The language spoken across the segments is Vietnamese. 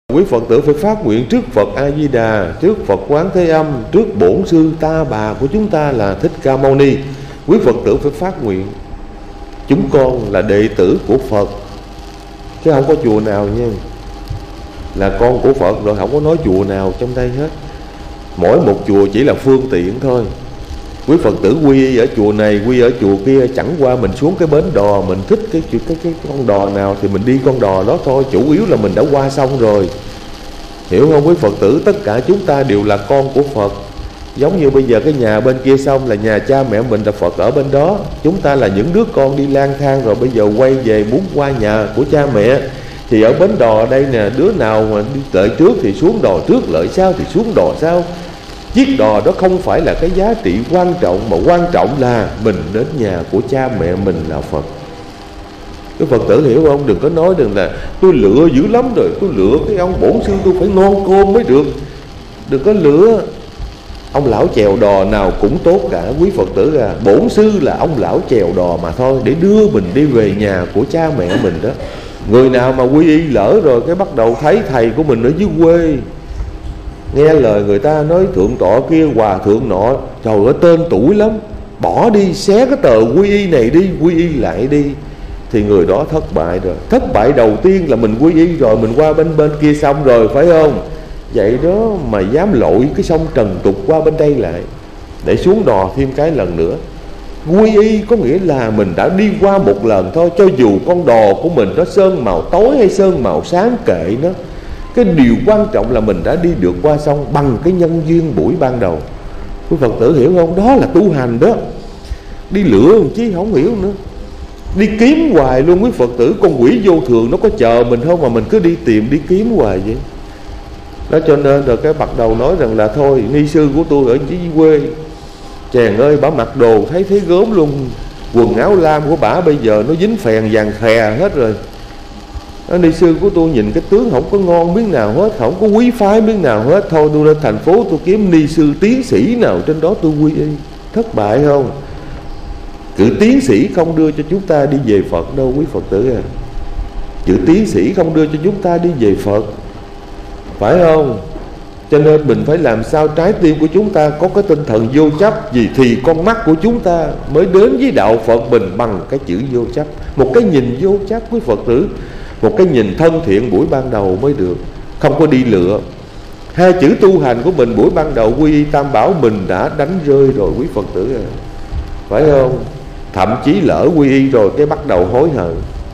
Quý Phật tử phải phát nguyện trước Phật A Di Đà, trước Phật Quán Thế Âm, trước bổn sư ta bà của chúng ta là Thích Ca Mâu Ni. Quý Phật tử phải phát nguyện chúng con là đệ tử của Phật, chứ không có chùa nào nha, là con của Phật rồi, không có nói chùa nào trong đây hết. Mỗi một chùa chỉ là phương tiện thôi. Quý Phật tử quy y ở chùa này, quy ở chùa kia, chẳng qua mình xuống cái bến đò, mình thích cái con đò nào thì mình đi con đò đó thôi. Chủ yếu là mình đã qua xong rồi, hiểu không quý Phật tử? Tất cả chúng ta đều là con của Phật. Giống như bây giờ cái nhà bên kia xong là nhà cha mẹ mình là Phật ở bên đó. Chúng ta là những đứa con đi lang thang rồi bây giờ quay về muốn qua nhà của cha mẹ. Thì ở bến đò đây nè, đứa nào mà đi lợi trước thì xuống đò trước, lợi sau thì xuống đò sau. Chiếc đò đó không phải là cái giá trị quan trọng, mà quan trọng là mình đến nhà của cha mẹ mình là Phật. Cái Phật tử hiểu không? Đừng có nói đừng là tôi lựa dữ lắm rồi, tôi lựa cái ông bổn sư tôi phải ngon cơm mới được. Đừng có lựa. Ông lão chèo đò nào cũng tốt cả quý Phật tử à. Bổn sư là ông lão chèo đò mà thôi, để đưa mình đi về nhà của cha mẹ mình đó. Người nào mà quy y lỡ rồi cái bắt đầu thấy thầy của mình ở dưới quê, nghe lời người ta nói thượng tọa kia, hòa thượng nọ, trời ơi tên tuổi lắm, bỏ đi, xé cái tờ quy y này đi, quy y lại đi, thì người đó thất bại rồi. Thất bại đầu tiên là mình quy y rồi, mình qua bên kia xong rồi, phải không? Vậy đó mà dám lội cái sông trần tục qua bên đây lại để xuống đò thêm cái lần nữa. Quy y có nghĩa là mình đã đi qua một lần thôi, cho dù con đò của mình nó sơn màu tối hay sơn màu sáng kệ nó. Cái điều quan trọng là mình đã đi được qua sông bằng cái nhân duyên buổi ban đầu. Quý Phật tử hiểu không? Đó là tu hành đó. Đi lựa chứ không hiểu nữa, đi kiếm hoài luôn quý Phật tử. Con quỷ vô thường nó có chờ mình không mà mình cứ đi tìm, đi kiếm hoài vậy đó. Cho nên rồi cái bắt đầu nói rằng là thôi, ni sư của tôi ở dưới quê, chàng ơi bả mặc đồ thấy gớm luôn. Quần áo lam của bả bây giờ nó dính phèn vàng khè hết rồi. Ni sư của tôi nhìn cái tướng không có ngon miếng nào hết, không có quý phái miếng nào hết. Thôi tôi lên thành phố tôi kiếm ni sư tiến sĩ nào trên đó tôi quy y. Thất bại không? Chữ tiến sĩ không đưa cho chúng ta đi về Phật đâu quý Phật tử à. Chữ tiến sĩ không đưa cho chúng ta đi về Phật, phải không? Cho nên mình phải làm sao trái tim của chúng ta có cái tinh thần vô chấp. Vì thì con mắt của chúng ta mới đến với đạo Phật mình bằng cái chữ vô chấp. Một cái nhìn vô chấp quý Phật tử, một cái nhìn thân thiện buổi ban đầu mới được, không có đi lựa. Hai chữ tu hành của mình buổi ban đầu quy y tam bảo mình đã đánh rơi rồi quý Phật tử à, phải không? Thậm chí lỡ quy y rồi cái bắt đầu hối hận.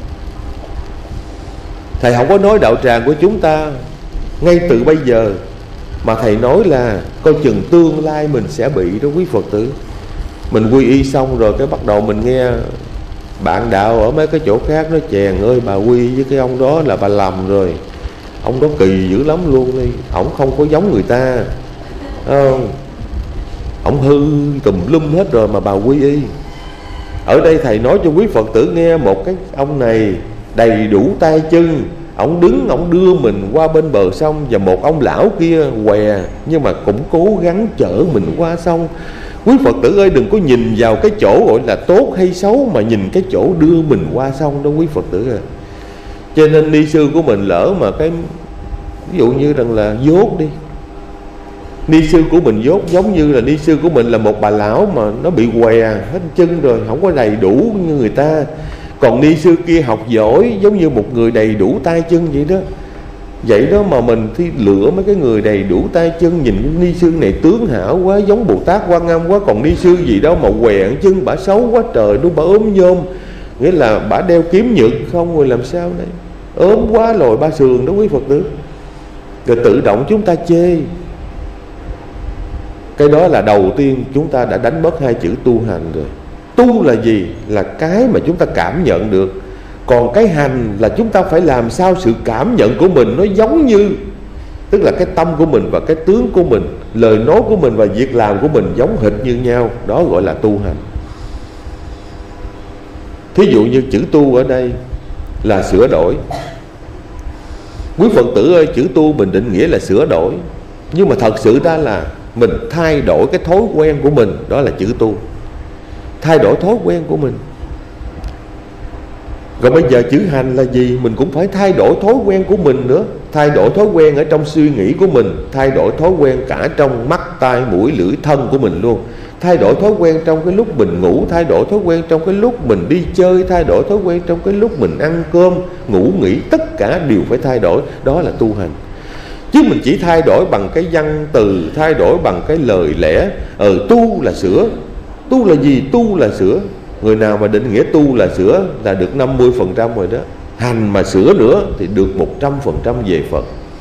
Thầy không có nói đạo tràng của chúng ta ngay từ bây giờ, mà thầy nói là coi chừng tương lai mình sẽ bị đó quý Phật tử. Mình quy y xong rồi cái bắt đầu mình nghe bạn đạo ở mấy cái chỗ khác nói chàng ơi bà quy với cái ông đó là bà lầm rồi, ông đó kỳ dữ lắm luôn đi, ổng không có giống người ta, không, ổng hư tùm lum hết rồi mà bà quy y. Ở đây thầy nói cho quý Phật tử nghe, một cái ông này đầy đủ tay chân, ổng đứng ổng đưa mình qua bên bờ sông, và một ông lão kia què nhưng mà cũng cố gắng chở mình qua sông. Quý Phật tử ơi, đừng có nhìn vào cái chỗ gọi là tốt hay xấu, mà nhìn cái chỗ đưa mình qua sông đó quý Phật tử à. Cho nên ni sư của mình lỡ mà cái ví dụ như rằng là dốt đi, ni sư của mình dốt giống như là ni sư của mình là một bà lão mà nó bị què hết chân rồi, không có đầy đủ như người ta. Còn ni sư kia học giỏi giống như một người đầy đủ tay chân vậy đó. Vậy đó mà mình thì lựa mấy cái người đầy đủ tay chân, nhìn cái ni sư này tướng hảo quá, giống Bồ Tát Quan Âm quá. Còn ni sư gì đâu mà què chân, bả xấu quá trời luôn, bả ốm nhôm, nghĩa là bả đeo kiếm nhật không rồi làm sao đây, ốm quá lồi ba sườn đó quý Phật tử. Rồi tự động chúng ta chê. Cái đó là đầu tiên chúng ta đã đánh mất hai chữ tu hành rồi. Tu là gì? Là cái mà chúng ta cảm nhận được. Còn cái hành là chúng ta phải làm sao sự cảm nhận của mình nó giống như, tức là cái tâm của mình và cái tướng của mình, lời nói của mình và việc làm của mình giống hệt như nhau. Đó gọi là tu hành. Thí dụ như chữ tu ở đây là sửa đổi. Quý Phật tử ơi, chữ tu mình định nghĩa là sửa đổi, nhưng mà thật sự ra là mình thay đổi cái thói quen của mình. Đó là chữ tu. Thay đổi thói quen của mình. Rồi bây giờ chữ hành là gì? Mình cũng phải thay đổi thói quen của mình nữa. thay đổi thói quen ở trong suy nghĩ của mình, thay đổi thói quen cả trong mắt, tai, mũi, lưỡi, thân của mình luôn. Thay đổi thói quen trong cái lúc mình ngủ, thay đổi thói quen trong cái lúc mình đi chơi, thay đổi thói quen trong cái lúc mình ăn cơm, ngủ nghỉ, tất cả đều phải thay đổi. Đó là tu hành. Chứ mình chỉ thay đổi bằng cái văn từ, thay đổi bằng cái lời lẽ. Tu là sửa. Tu là gì? Tu là sửa. Người nào mà định nghĩa tu là sửa là được 50% rồi đó. Hành mà sửa nữa thì được 100% về Phật.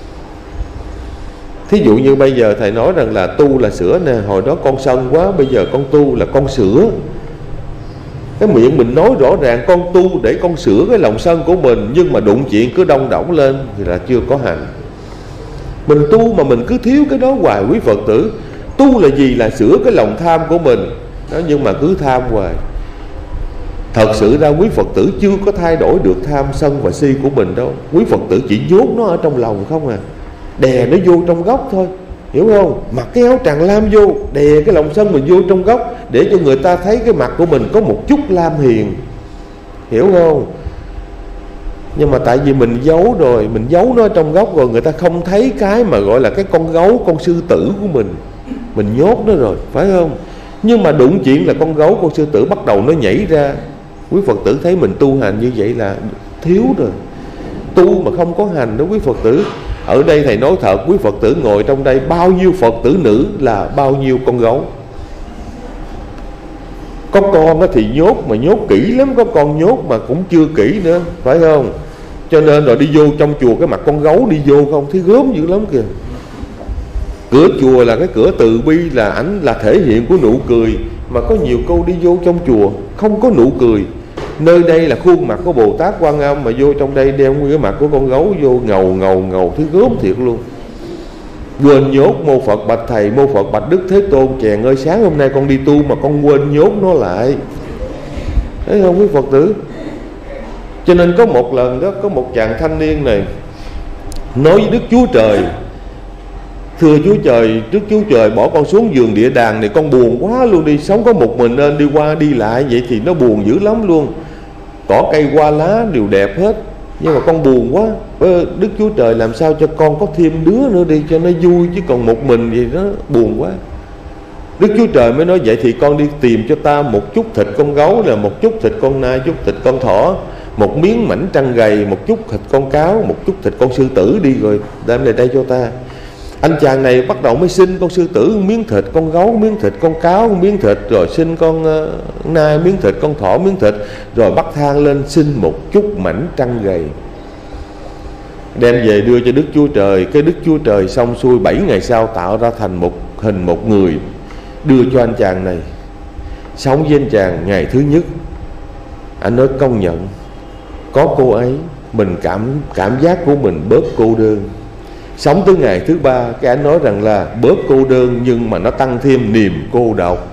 Thí dụ như bây giờ thầy nói rằng là tu là sửa nè, hồi đó con sân quá, bây giờ con tu là con sửa. Cái miệng mình nói rõ ràng con tu để con sửa cái lòng sân của mình, nhưng mà đụng chuyện cứ đông đỏng lên thì là chưa có hành. Mình tu mà mình cứ thiếu cái đó hoài quý Phật tử. Tu là gì? Là sửa cái lòng tham của mình đó, nhưng mà cứ tham hoài. Thật sự ra quý Phật tử chưa có thay đổi được tham sân và si của mình đâu. Quý Phật tử chỉ nhốt nó ở trong lòng không à, đè nó vô trong góc thôi, hiểu không? Mặc cái áo tràng lam vô, đè cái lòng sân mình vô trong góc, để cho người ta thấy cái mặt của mình có một chút lam hiền, hiểu không? Nhưng mà tại vì mình giấu rồi, mình giấu nó trong góc rồi, người ta không thấy cái mà gọi là cái con gấu, con sư tử của mình nhốt nó rồi, phải không? Nhưng mà đụng chuyện là con gấu, con sư tử bắt đầu nó nhảy ra. Quý Phật tử thấy mình tu hành như vậy là thiếu rồi. Tu mà không có hành đó quý Phật tử. Ở đây thầy nói thật, quý Phật tử ngồi trong đây, bao nhiêu Phật tử nữ là bao nhiêu con gấu. Có con thì nhốt, mà nhốt kỹ lắm. Có con nhốt mà cũng chưa kỹ nữa, phải không? Cho nên rồi đi vô trong chùa, cái mặt con gấu đi vô không, thấy gớm dữ lắm kìa. Cửa chùa là cái cửa từ bi, là ảnh là thể hiện của nụ cười. Mà có nhiều cô đi vô trong chùa không có nụ cười. Nơi đây là khuôn mặt của Bồ Tát Quan Âm, mà vô trong đây đeo nguyên cái mặt của con gấu vô, ngầu thấy gớm thiệt luôn. Quên nhốt. Mô Phật bạch thầy, mô Phật bạch Đức Thế Tôn, chàng ơi sáng hôm nay con đi tu mà con quên nhốt nó lại, thấy không quý Phật tử? Cho nên có một lần đó, có một chàng thanh niên này nói với Đức Chúa Trời: thưa Chúa Trời, trước Chúa Trời bỏ con xuống giường địa đàng này, con buồn quá luôn đi. Sống có một mình nên đi qua đi lại vậy thì nó buồn dữ lắm luôn. Cỏ cây hoa lá đều đẹp hết, nhưng mà con buồn quá. Đức Chúa Trời làm sao cho con có thêm đứa nữa đi cho nó vui, chứ còn một mình vậy nó buồn quá. Đức Chúa Trời mới nói: vậy thì con đi tìm cho ta một chút thịt con gấu, là một chút thịt con nai, chút thịt con thỏ, một miếng mảnh trăng gầy, một chút thịt con cáo, một chút thịt con sư tử đi, rồi đem lại đây cho ta. Anh chàng này bắt đầu mới xin con sư tử miếng thịt, con gấu miếng thịt, con cáo miếng thịt, rồi xin con nai miếng thịt, con thỏ miếng thịt, rồi bắt thang lên xin một chút mảnh trăng gầy, đem về đưa cho Đức Chúa Trời. Cái Đức Chúa Trời xong xuôi 7 ngày sau tạo ra thành một hình một người, đưa cho anh chàng này. Sống với anh chàng ngày thứ nhất, anh nói công nhận có cô ấy, mình cảm giác của mình bớt cô đơn. Sống tới ngày thứ 3, cái anh nói rằng là bớt cô đơn, nhưng mà nó tăng thêm niềm cô độc.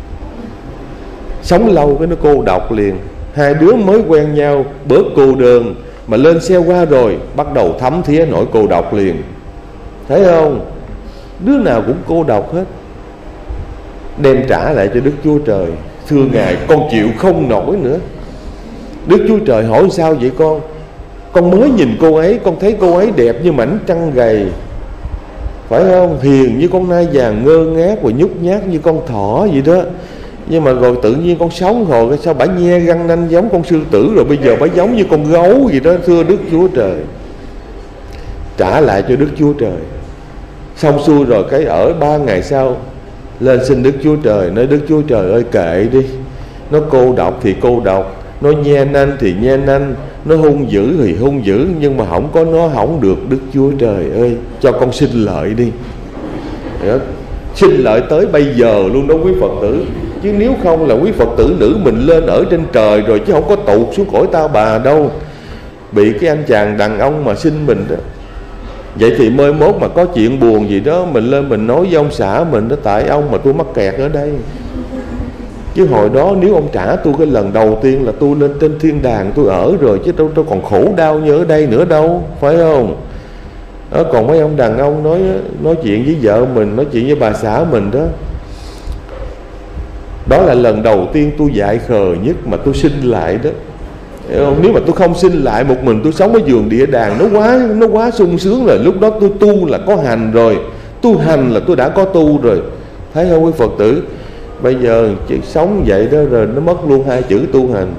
Sống lâu cái nó cô độc liền. Hai đứa mới quen nhau bớt cô đơn, mà lên xe qua rồi bắt đầu thấm thía nỗi cô độc liền. Thấy không? Đứa nào cũng cô độc hết. Đem trả lại cho Đức Chúa Trời: thưa Ngài, con chịu không nổi nữa. Đức Chúa Trời hỏi: sao vậy con? Con mới nhìn cô ấy, con thấy cô ấy đẹp như mảnh trăng gầy, phải không? Hiền như con nai vàng, ngơ ngác và nhút nhát như con thỏ vậy đó. Nhưng mà rồi tự nhiên con sống rồi, sao bả nhe răng nanh giống con sư tử, rồi bây giờ bả giống như con gấu vậy đó. Thưa Đức Chúa Trời. Trả lại cho Đức Chúa Trời. Xong xuôi rồi cái ở 3 ngày sau lên xin Đức Chúa Trời, nói: Đức Chúa Trời ơi kệ đi, nó cô độc thì cô độc, nó nhe nanh thì nhe nanh, nó hung dữ thì hung dữ, nhưng mà không có nó không được. Đức Chúa Trời ơi, cho con xin lợi đi. Đó. Xin lợi tới bây giờ luôn đó quý Phật tử. Chứ nếu không là quý Phật tử nữ mình lên ở trên trời rồi, chứ không có tụt xuống cõi ta bà đâu. Bị cái anh chàng đàn ông mà xin mình đó. Vậy thì mới mốt mà có chuyện buồn gì đó, mình lên mình nói với ông xã mình đó: tại ông mà tôi mắc kẹt ở đây. Chứ hồi đó nếu ông trả tôi cái lần đầu tiên là tôi lên trên thiên đàng tôi ở rồi, chứ tôi còn khổ đau như ở đây nữa đâu, phải không? Đó, còn mấy ông đàn ông nói chuyện với vợ mình, nói chuyện với bà xã mình đó. Đó là lần đầu tiên tôi dại khờ nhất mà tôi xin lại đó. Nếu mà tôi không sinh lại một mình tôi sống ở giường địa đàng, nó quá sung sướng rồi. Lúc đó tôi tu là có hành rồi, tu hành là tôi đã có tu rồi. Thấy không quý Phật tử? Bây giờ chỉ sống vậy đó rồi nó mất luôn hai chữ tu hành.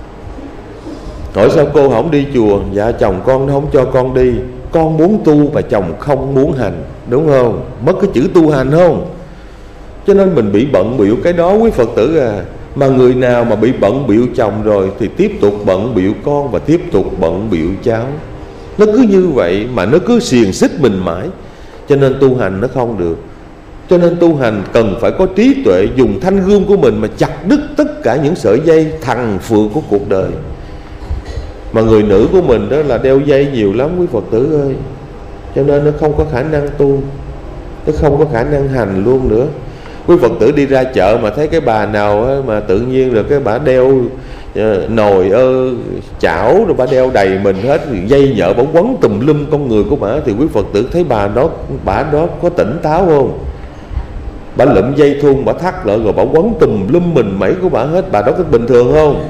Hỏi sao cô không đi chùa? Dạ chồng con nó không cho con đi. Con muốn tu và chồng không muốn hành, đúng không? Mất cái chữ tu hành không? Cho nên mình bị bận bịu cái đó quý Phật tử à. Mà người nào mà bị bận bịu chồng rồi thì tiếp tục bận bịu con và tiếp tục bận bịu cháu. Nó cứ như vậy mà nó cứ xiềng xích mình mãi. Cho nên tu hành nó không được. Cho nên tu hành cần phải có trí tuệ, dùng thanh gươm của mình mà chặt đứt tất cả những sợi dây thằng phượng của cuộc đời. Mà người nữ của mình đó là đeo dây nhiều lắm quý Phật tử ơi. Cho nên nó không có khả năng tu, nó không có khả năng hành luôn nữa. Quý Phật tử đi ra chợ mà thấy cái bà nào mà tự nhiên rồi cái bà đeo nồi chảo rồi bà đeo đầy mình hết, dây nhợ bà quấn tùm lum con người của bà, thì quý Phật tử thấy bà đó có tỉnh táo không? Bà lụm dây thun bà thắt lại rồi bà quấn tùm lum mình mẩy của bà hết, bà đó có bình thường không?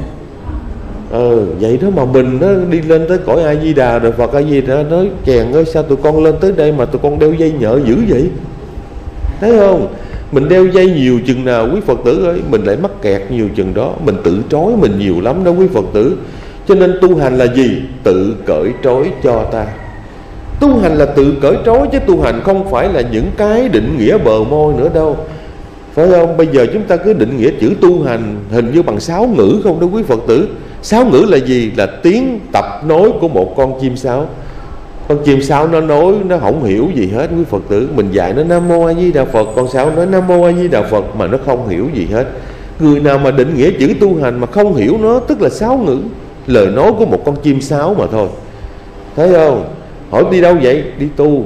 Vậy đó mà mình nó đi lên tới cõi A Di Đà rồi Phật A Di Đà nói chèn ơi, sao tụi con lên tới đây mà tụi con đeo dây nhợ dữ vậy? Thấy không? Mình đeo dây nhiều chừng nào quý Phật tử ơi, mình lại mắc kẹt nhiều chừng đó. Mình tự trói mình nhiều lắm đó quý Phật tử. Cho nên tu hành là gì? Tự cởi trói cho ta. Tu hành là tự cởi trói, chứ tu hành không phải là những cái định nghĩa bờ môi nữa đâu, phải không? Bây giờ chúng ta cứ định nghĩa chữ tu hành hình như bằng sáo ngữ không đó quý Phật tử. Sáo ngữ là gì? Là tiếng tập nói của một con chim sáo. Con chim sáo nó nói, nó không hiểu gì hết quý Phật tử. Mình dạy nó Nam Mô A Di Đà Phật, con sáo nói Nam Mô A Di Đà Phật mà nó không hiểu gì hết. Người nào mà định nghĩa chữ tu hành mà không hiểu nó, tức là sáo ngữ, lời nói của một con chim sáo mà thôi. Thấy không? Hỏi đi đâu vậy? Đi tu.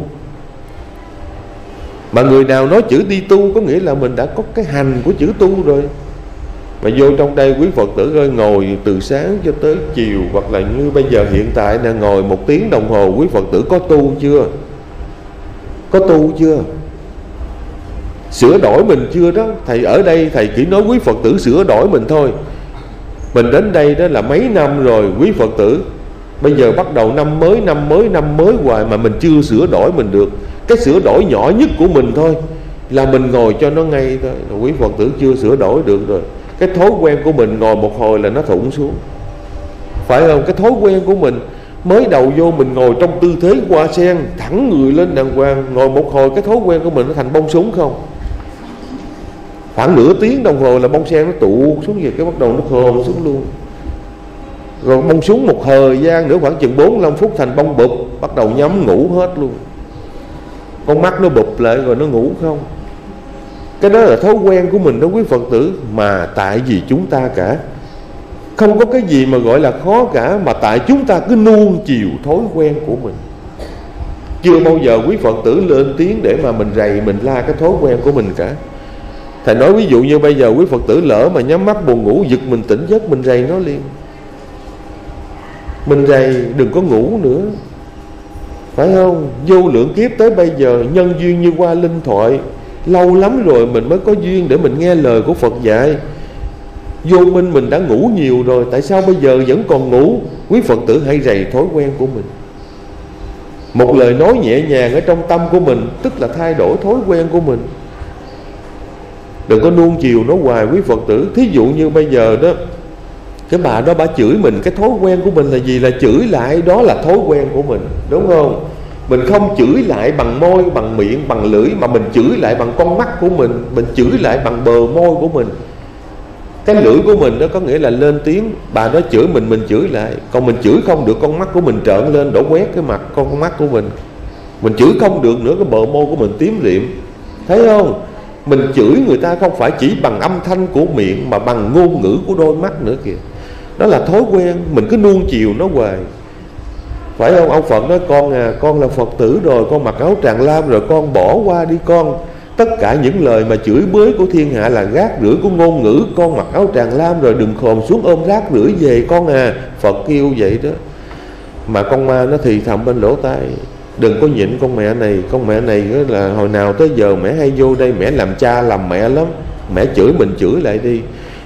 Mà người nào nói chữ đi tu có nghĩa là mình đã có cái hành của chữ tu rồi. Mà vô trong đây quý Phật tử ơi, ngồi từ sáng cho tới chiều, hoặc là như bây giờ hiện tại là ngồi 1 tiếng đồng hồ, quý Phật tử có tu chưa? Có tu chưa? Sửa đổi mình chưa đó? Thầy ở đây thầy chỉ nói quý Phật tử sửa đổi mình thôi. Mình đến đây đó là mấy năm rồi quý Phật tử. Bây giờ bắt đầu năm mới hoài mà mình chưa sửa đổi mình được. Cái sửa đổi nhỏ nhất của mình thôi là mình ngồi cho nó ngay thôi, quý Phật tử chưa sửa đổi được rồi. Cái thói quen của mình ngồi một hồi là nó thụn xuống, phải không? Cái thói quen của mình mới đầu vô mình ngồi trong tư thế hoa sen, thẳng người lên đàng hoàng, ngồi một hồi cái thói quen của mình nó thành bông súng không? Khoảng nửa tiếng đồng hồ là bông sen nó tụ xuống về, cái bắt đầu nó khom xuống luôn. Rồi bông súng một thời gian nữa khoảng chừng 45 phút thành bông bụp, bắt đầu nhắm ngủ hết luôn. Con mắt nó bụp lại rồi nó ngủ không. Cái đó là thói quen của mình đó quý Phật tử. Mà tại vì chúng ta cả, không có cái gì mà gọi là khó cả, mà tại chúng ta cứ nuông chiều thói quen của mình. Chưa bao giờ quý Phật tử lên tiếng để mà mình rầy, mình la cái thói quen của mình cả. Thầy nói ví dụ như bây giờ quý Phật tử lỡ mà nhắm mắt buồn ngủ, giật mình tỉnh giấc, mình rầy nó liền. Mình rầy đừng có ngủ nữa, phải không? Vô lượng kiếp tới bây giờ nhân duyên như qua linh thoại, lâu lắm rồi mình mới có duyên để mình nghe lời của Phật dạy. Vô minh mình đã ngủ nhiều rồi, tại sao bây giờ vẫn còn ngủ? Quý Phật tử hãy rầy thói quen của mình. Một lời nói nhẹ nhàng ở trong tâm của mình, tức là thay đổi thói quen của mình. Đừng có nuông chiều nó hoài quý Phật tử. Thí dụ như bây giờ đó, cái bà đó bà chửi mình, cái thói quen của mình là gì? Là chửi lại, đó là thói quen của mình, đúng không? Mình không chửi lại bằng môi, bằng miệng, bằng lưỡi, mà mình chửi lại bằng con mắt của mình chửi lại bằng bờ môi của mình. Cái lưỡi của mình đó có nghĩa là lên tiếng. Bà đó chửi mình chửi lại. Còn mình chửi không được, con mắt của mình trợn lên đổ quét cái mặt con mắt của mình. Mình chửi không được nữa, cái bờ môi của mình tím liệm. Thấy không? Mình chửi người ta không phải chỉ bằng âm thanh của miệng, mà bằng ngôn ngữ của đôi mắt nữa kìa. Đó là thói quen, mình cứ nuông chiều nó hoài, phải không? Ông Phật nói con à, con là Phật tử rồi, con mặc áo tràng lam rồi, con bỏ qua đi con. Tất cả những lời mà chửi bới của thiên hạ là rác rưởi của ngôn ngữ. Con mặc áo tràng lam rồi, đừng khòm xuống ôm rác rưởi về con à. Phật kêu vậy đó. Mà con ma nó thì thầm bên lỗ tai, đừng có nhịn con mẹ này là hồi nào tới giờ mẹ hay vô đây, mẹ làm cha làm mẹ lắm, mẹ chửi mình chửi lại đi.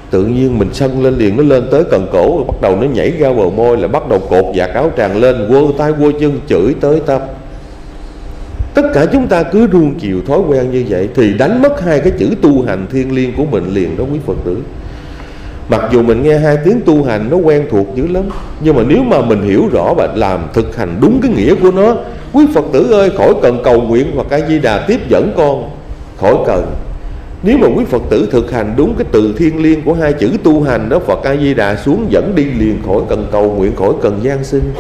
Tự nhiên mình sân lên liền, nó lên tới cần cổ rồi bắt đầu nó nhảy ra bờ môi, là bắt đầu cột vạt áo tràng lên, quơ tay quơ chân chửi tới tấp. Tất cả chúng ta cứ nuông chiều thói quen như vậy thì đánh mất hai cái chữ tu hành thiêng liêng của mình liền đó quý Phật tử. Mặc dù mình nghe hai tiếng tu hành nó quen thuộc dữ lắm, nhưng mà nếu mà mình hiểu rõ và làm thực hành đúng cái nghĩa của nó, quý Phật tử ơi, khỏi cần cầu nguyện hoặc A Di Đà tiếp dẫn con, khỏi cần. Nếu mà quý Phật tử thực hành đúng cái từ thiêng liêng của hai chữ tu hành đó, Phật A Di Đà xuống dẫn đi liền, khỏi cần cầu nguyện, khỏi cần gian sinh.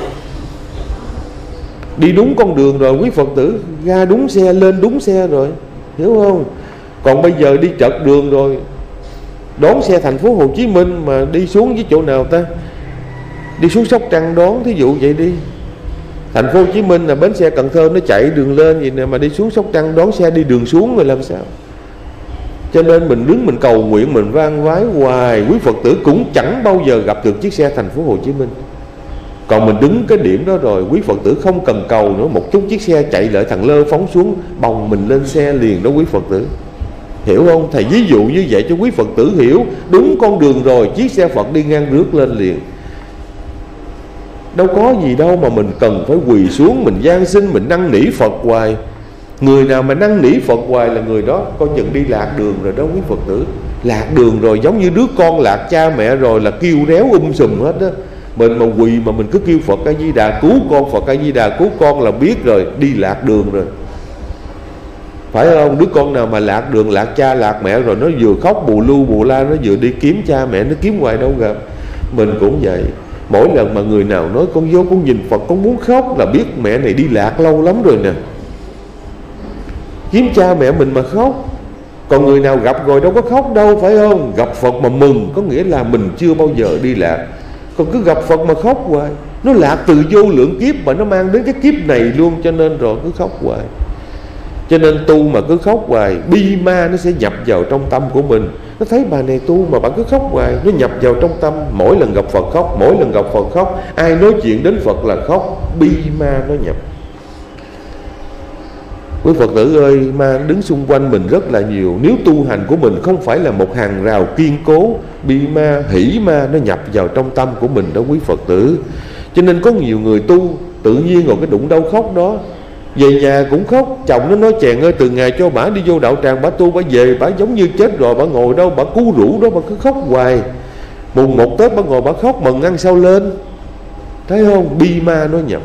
Đi đúng con đường rồi quý Phật tử, ra đúng xe, lên đúng xe rồi, hiểu không? Còn bây giờ đi trật đường rồi, đón xe thành phố Hồ Chí Minh mà đi xuống với chỗ nào ta? Đi xuống Sóc Trăng đón, thí dụ vậy đi. Thành phố Hồ Chí Minh là bến xe Cần Thơ nó chạy đường lên vậy nè, mà đi xuống Sóc Trăng đón xe đi đường xuống rồi làm sao? Cho nên mình đứng mình cầu nguyện, mình vang vái hoài, quý Phật tử cũng chẳng bao giờ gặp được chiếc xe thành phố Hồ Chí Minh. Còn mình đứng cái điểm đó rồi, quý Phật tử không cần cầu nữa, một chút chiếc xe chạy lại thằng lơ phóng xuống, bồng mình lên xe liền đó quý Phật tử. Hiểu không? Thầy ví dụ như vậy cho quý Phật tử hiểu. Đúng con đường rồi, chiếc xe Phật đi ngang rước lên liền. Đâu có gì đâu mà mình cần phải quỳ xuống, mình van xin, mình năn nỉ Phật hoài. Người nào mà năn nỉ Phật hoài là người đó coi chừng đi lạc đường rồi đó quý Phật tử. Lạc đường rồi, giống như đứa con lạc cha mẹ rồi là kêu réo sùm hết đó. Mình mà quỳ mà mình cứ kêu Phật A Di Đà cứu con, Phật A Di Đà cứu con là biết rồi, đi lạc đường rồi, phải không? Đứa con nào mà lạc đường, lạc cha lạc mẹ rồi, nó vừa khóc bù lu bù la, nó vừa đi kiếm cha mẹ, nó kiếm hoài đâu gặp. Mình cũng vậy. Mỗi lần mà người nào nói con vô con nhìn Phật con muốn khóc là biết mẹ này đi lạc lâu lắm rồi nè, kiếm cha mẹ mình mà khóc. Còn người nào gặp rồi đâu có khóc đâu, phải không? Gặp Phật mà mừng có nghĩa là mình chưa bao giờ đi lạc. Còn cứ gặp Phật mà khóc hoài, nó lạc từ vô lượng kiếp mà nó mang đến cái kiếp này luôn, cho nên rồi cứ khóc hoài. Cho nên tu mà cứ khóc hoài, bi ma nó sẽ nhập vào trong tâm của mình. Nó thấy bà này tu mà bà cứ khóc hoài, nó nhập vào trong tâm. Mỗi lần gặp Phật khóc, mỗi lần gặp Phật khóc, ai nói chuyện đến Phật là khóc, bi ma nó nhập. Quý Phật tử ơi, ma đứng xung quanh mình rất là nhiều. Nếu tu hành của mình không phải là một hàng rào kiên cố, bi ma, hỷ ma nó nhập vào trong tâm của mình đó quý Phật tử. Cho nên có nhiều người tu tự nhiên rồi cái đụng đau khóc đó, về nhà cũng khóc. Chồng nó nói chàng ơi, từ ngày cho bả đi vô đạo tràng, bả tu bả về, bả giống như chết rồi, bả ngồi đâu bả cú rũ đó, bả cứ khóc hoài. Mùng 1 Tết bả ngồi bả khóc mừng ăn sao lên, thấy không? Bi ma nó nhập.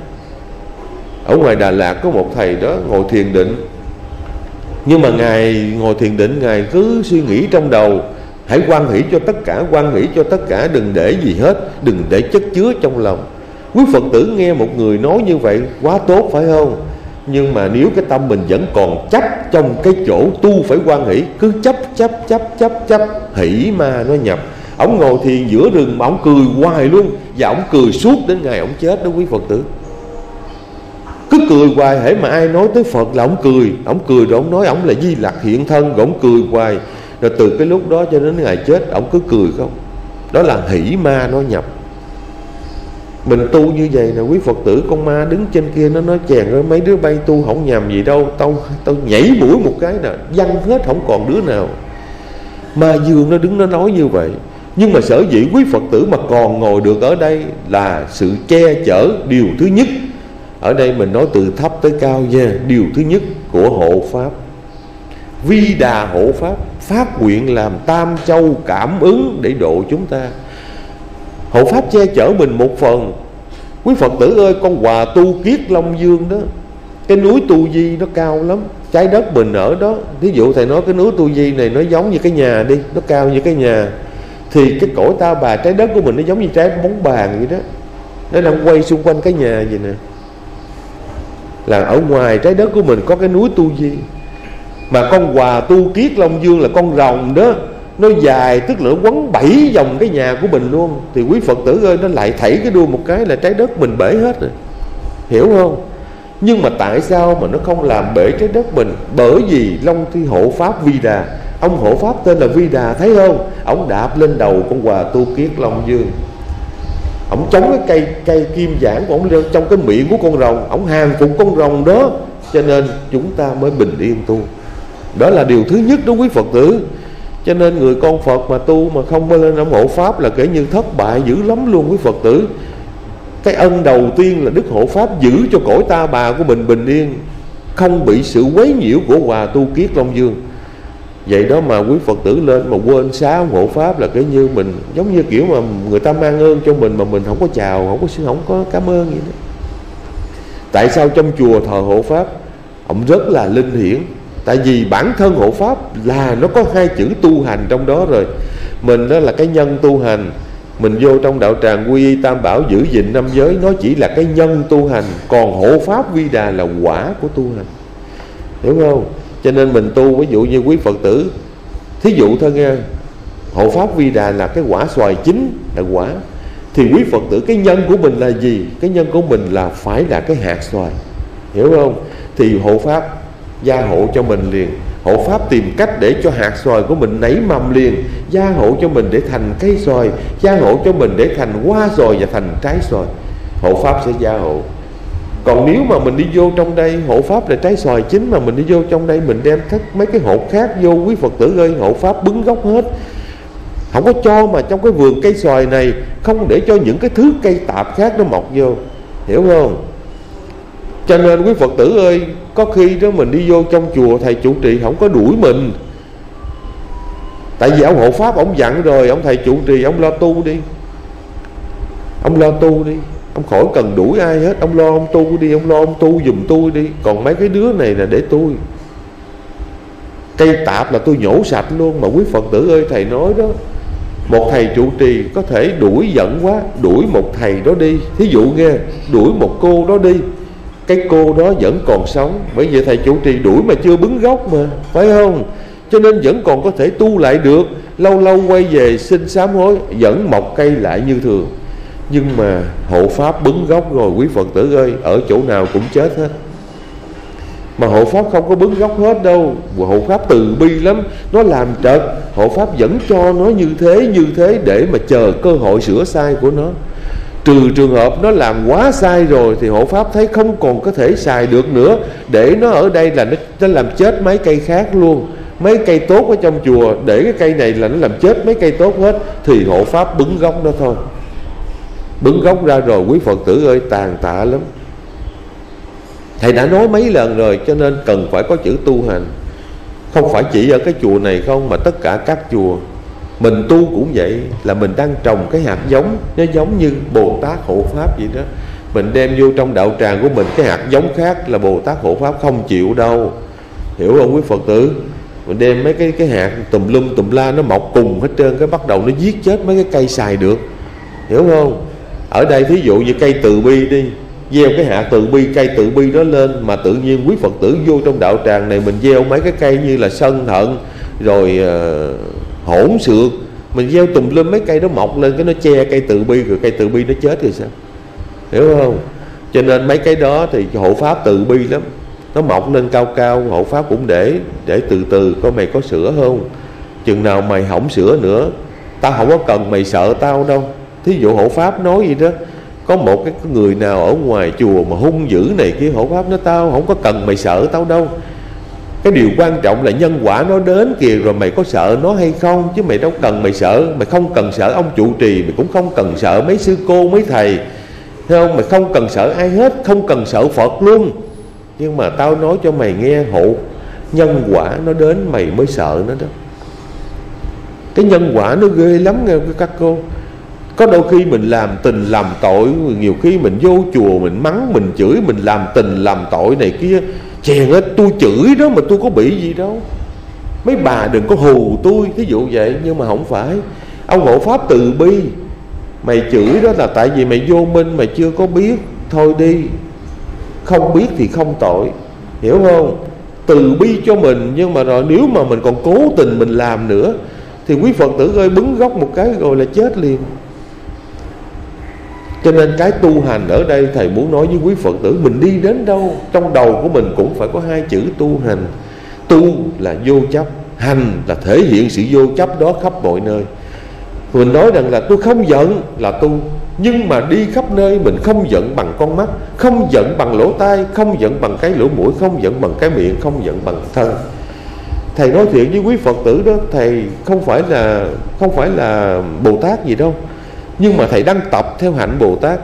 Ở ngoài Đà Lạt có một thầy đó ngồi thiền định, nhưng mà ngài ngồi thiền định, ngài cứ suy nghĩ trong đầu, hãy hoan hỷ cho tất cả, hoan hỷ cho tất cả, đừng để gì hết, đừng để chất chứa trong lòng. Quý Phật tử nghe một người nói như vậy quá tốt, phải không? Nhưng mà nếu cái tâm mình vẫn còn chấp trong cái chỗ tu phải hoan hỷ, cứ chấp, hỷ ma nó nhập. Ông ngồi thiền giữa rừng mà ông cười hoài luôn, và ông cười suốt đến ngày ông chết đó quý Phật tử. Cứ cười hoài, hễ mà ai nói tới Phật là ông cười rồi ông nói ông là Di Lặc hiện thân, rồi ông cười hoài. Rồi từ cái lúc đó cho đến ngày chết ông cứ cười không. Đó là hỷ ma nó nhập. Mình tu như vậy nè quý Phật tử, con ma đứng trên kia nó nói chàng ơi, mấy đứa bay tu không nhầm gì đâu, tao nhảy mũi một cái nè, văng hết không còn đứa nào. Ma dương nó đứng nó nói như vậy. Nhưng mà sở dĩ quý Phật tử mà còn ngồi được ở đây là sự che chở. Điều thứ nhất, ở đây mình nói từ thấp tới cao nha. Điều thứ nhất của hộ pháp, Vi Đà hộ pháp, phát nguyện làm tam châu cảm ứng để độ chúng ta. Hộ pháp che chở mình một phần. Quý Phật tử ơi, con Hòa Tu Kiết Long Dương đó, cái núi Tu Di nó cao lắm, trái đất mình ở đó. Ví dụ thầy nói cái núi Tu Di này nó giống như cái nhà đi, nó cao như cái nhà, thì cái cõi Ta Bà trái đất của mình nó giống như trái bóng bàn vậy đó. Nó đang quay xung quanh cái nhà vậy nè. Là ở ngoài trái đất của mình có cái núi Tu Di. Mà con Hòa Tu Kiết Long Dương là con rồng đó, nó dài tức là nó quấn 7 vòng cái nhà của mình luôn. Thì quý Phật tử ơi, nó lại thảy cái đuôi một cái là trái đất mình bể hết rồi, hiểu không? Nhưng mà tại sao mà nó không làm bể trái đất mình? Bởi vì Long Thi hộ pháp Vi Đà, ông hộ pháp tên là Vi Đà, thấy không? Ông đạp lên đầu con Hòa Tu Kiết Long Dương, ông chống cái cây kim giảng của ông lên trong cái miệng của con rồng, ông hàng phục con rồng đó, cho nên chúng ta mới bình yên tu. Đó là điều thứ nhất đó quý Phật tử. Cho nên người con Phật mà tu mà không lên ông hộ Pháp là kể như thất bại dữ lắm luôn quý Phật tử. Cái ân đầu tiên là Đức Hộ Pháp giữ cho cõi ta bà của mình bình yên, không bị sự quấy nhiễu của Hòa Tu Kiết Long Dương. Vậy đó mà quý Phật tử lên mà quên xá ông hộ Pháp là cái như mình, giống như kiểu mà người ta mang ơn cho mình mà mình không có chào, không có cảm ơn vậy đó. Tại sao trong chùa thờ hộ Pháp ông rất là linh hiển? Tại vì bản thân hộ Pháp là nó có hai chữ tu hành trong đó rồi. Mình đó là cái nhân tu hành, mình vô trong đạo tràng quy y tam bảo giữ gìn năm giới, nó chỉ là cái nhân tu hành. Còn hộ Pháp Vi Đà là quả của tu hành, hiểu không? Cho nên mình tu, ví dụ như quý Phật tử, thí dụ thôi nghe, hộ Pháp Vi Đà là cái quả xoài chín là quả, thì quý Phật tử cái nhân của mình là gì? Cái nhân của mình là phải là cái hạt xoài, hiểu không? Thì hộ Pháp gia hộ cho mình liền. Hộ Pháp tìm cách để cho hạt xoài của mình nảy mầm liền, gia hộ cho mình để thành cây xoài, gia hộ cho mình để thành hoa xoài và thành trái xoài. Hộ Pháp sẽ gia hộ. Còn nếu mà mình đi vô trong đây, hộ Pháp là trái xoài chín, mà mình đi vô trong đây mình đem mấy cái hột khác vô, quý Phật tử ơi, hộ Pháp bứng gốc hết. Không có cho mà trong cái vườn cây xoài này không để cho những cái thứ cây tạp khác nó mọc vô, hiểu không? Cho nên quý Phật tử ơi, có khi đó mình đi vô trong chùa, thầy trụ trì không có đuổi mình. Tại vì ông hộ Pháp ông dặn rồi, ông thầy trụ trì ông lo tu đi, ông lo tu đi, ông khỏi cần đuổi ai hết, ông lo ông tu đi, ông lo ông tu giùm tôi đi. Còn mấy cái đứa này là để tôi. Cây tạp là tôi nhổ sạch luôn. Mà quý Phật tử ơi, thầy nói đó, một thầy trụ trì có thể đuổi giận quá, đuổi một thầy đó đi. Thí dụ nghe, đuổi một cô đó đi, cái cô đó vẫn còn sống, bởi vì thầy chủ trì đuổi mà chưa bứng gốc mà, phải không? Cho nên vẫn còn có thể tu lại được. Lâu lâu quay về xin sám hối, vẫn mọc cây lại như thường. Nhưng mà hộ Pháp bứng gốc rồi quý Phật tử ơi, ở chỗ nào cũng chết hết. Mà hộ Pháp không có bứng gốc hết đâu. Hộ Pháp từ bi lắm, nó làm trật, hộ Pháp vẫn cho nó như thế để mà chờ cơ hội sửa sai của nó. Trừ trường hợp nó làm quá sai rồi thì hộ Pháp thấy không còn có thể xài được nữa, để nó ở đây là nó làm chết mấy cây khác luôn. Mấy cây tốt ở trong chùa, để cái cây này là nó làm chết mấy cây tốt hết, thì hộ Pháp bứng gốc đó thôi. Bứng gốc ra rồi quý Phật tử ơi, tàn tạ lắm. Thầy đã nói mấy lần rồi, cho nên cần phải có chữ tu hành. Không phải chỉ ở cái chùa này không, mà tất cả các chùa. Mình tu cũng vậy, là mình đang trồng cái hạt giống, nó giống như Bồ Tát hộ Pháp vậy đó. Mình đem vô trong đạo tràng của mình cái hạt giống khác là Bồ Tát hộ Pháp không chịu đâu, hiểu không quý Phật tử? Mình đem mấy cái hạt tùm lum tùm la nó mọc cùng hết trơn, cái bắt đầu nó giết chết mấy cái cây xài được, hiểu không? Ở đây thí dụ như cây từ bi đi, gieo cái hạt từ bi, cây từ bi đó lên, mà tự nhiên quý Phật tử vô trong đạo tràng này mình gieo mấy cái cây như là sân hận rồi hỗn xược, mình gieo tùm lum mấy cây đó mọc lên, cái nó che cây từ bi, rồi cây từ bi nó chết rồi sao, hiểu không? Cho nên mấy cái đó thì hộ Pháp từ bi lắm, nó mọc lên cao cao, hộ Pháp cũng để từ từ coi mày có sửa không. Chừng nào mày không sửa nữa, tao không có cần mày sợ tao đâu. Thí dụ hộ Pháp nói gì đó, có một cái người nào ở ngoài chùa mà hung dữ này kia, hộ Pháp nói tao không có cần mày sợ tao đâu. Cái điều quan trọng là nhân quả nó đến kìa, rồi mày có sợ nó hay không, chứ mày đâu cần mày sợ. Mày không cần sợ ông trụ trì, mày cũng không cần sợ mấy sư cô mấy thầy, thấy không? Mày không cần sợ ai hết, không cần sợ Phật luôn. Nhưng mà tao nói cho mày nghe, hộ nhân quả nó đến mày mới sợ nó đó. Cái nhân quả nó ghê lắm nghe các cô. Có đôi khi mình làm tình làm tội, nhiều khi mình vô chùa mình mắng, mình chửi, mình làm tình làm tội này kia, chèn hết, tôi chửi đó mà tôi có bị gì đâu, mấy bà đừng có hù tôi, thí dụ vậy. Nhưng mà không phải, ông hộ Pháp từ bi. Mày chửi đó là tại vì mày vô minh, mày chưa có biết, thôi đi, không biết thì không tội, hiểu không? Từ bi cho mình. Nhưng mà rồi nếu mà mình còn cố tình mình làm nữa thì quý Phật tử ơi, bứng gốc một cái rồi là chết liền. Cho nên cái tu hành ở đây thầy muốn nói với quý Phật tử, mình đi đến đâu trong đầu của mình cũng phải có hai chữ tu hành. Tu là vô chấp, hành là thể hiện sự vô chấp đó khắp mọi nơi. Mình nói rằng là tôi không giận là tu, nhưng mà đi khắp nơi mình không giận bằng con mắt, không giận bằng lỗ tai, không giận bằng cái lỗ mũi, không giận bằng cái miệng, không giận bằng thân. Thầy nói chuyện với quý Phật tử đó, thầy không phải là Bồ Tát gì đâu, nhưng mà thầy đang tập theo hạnh Bồ Tát.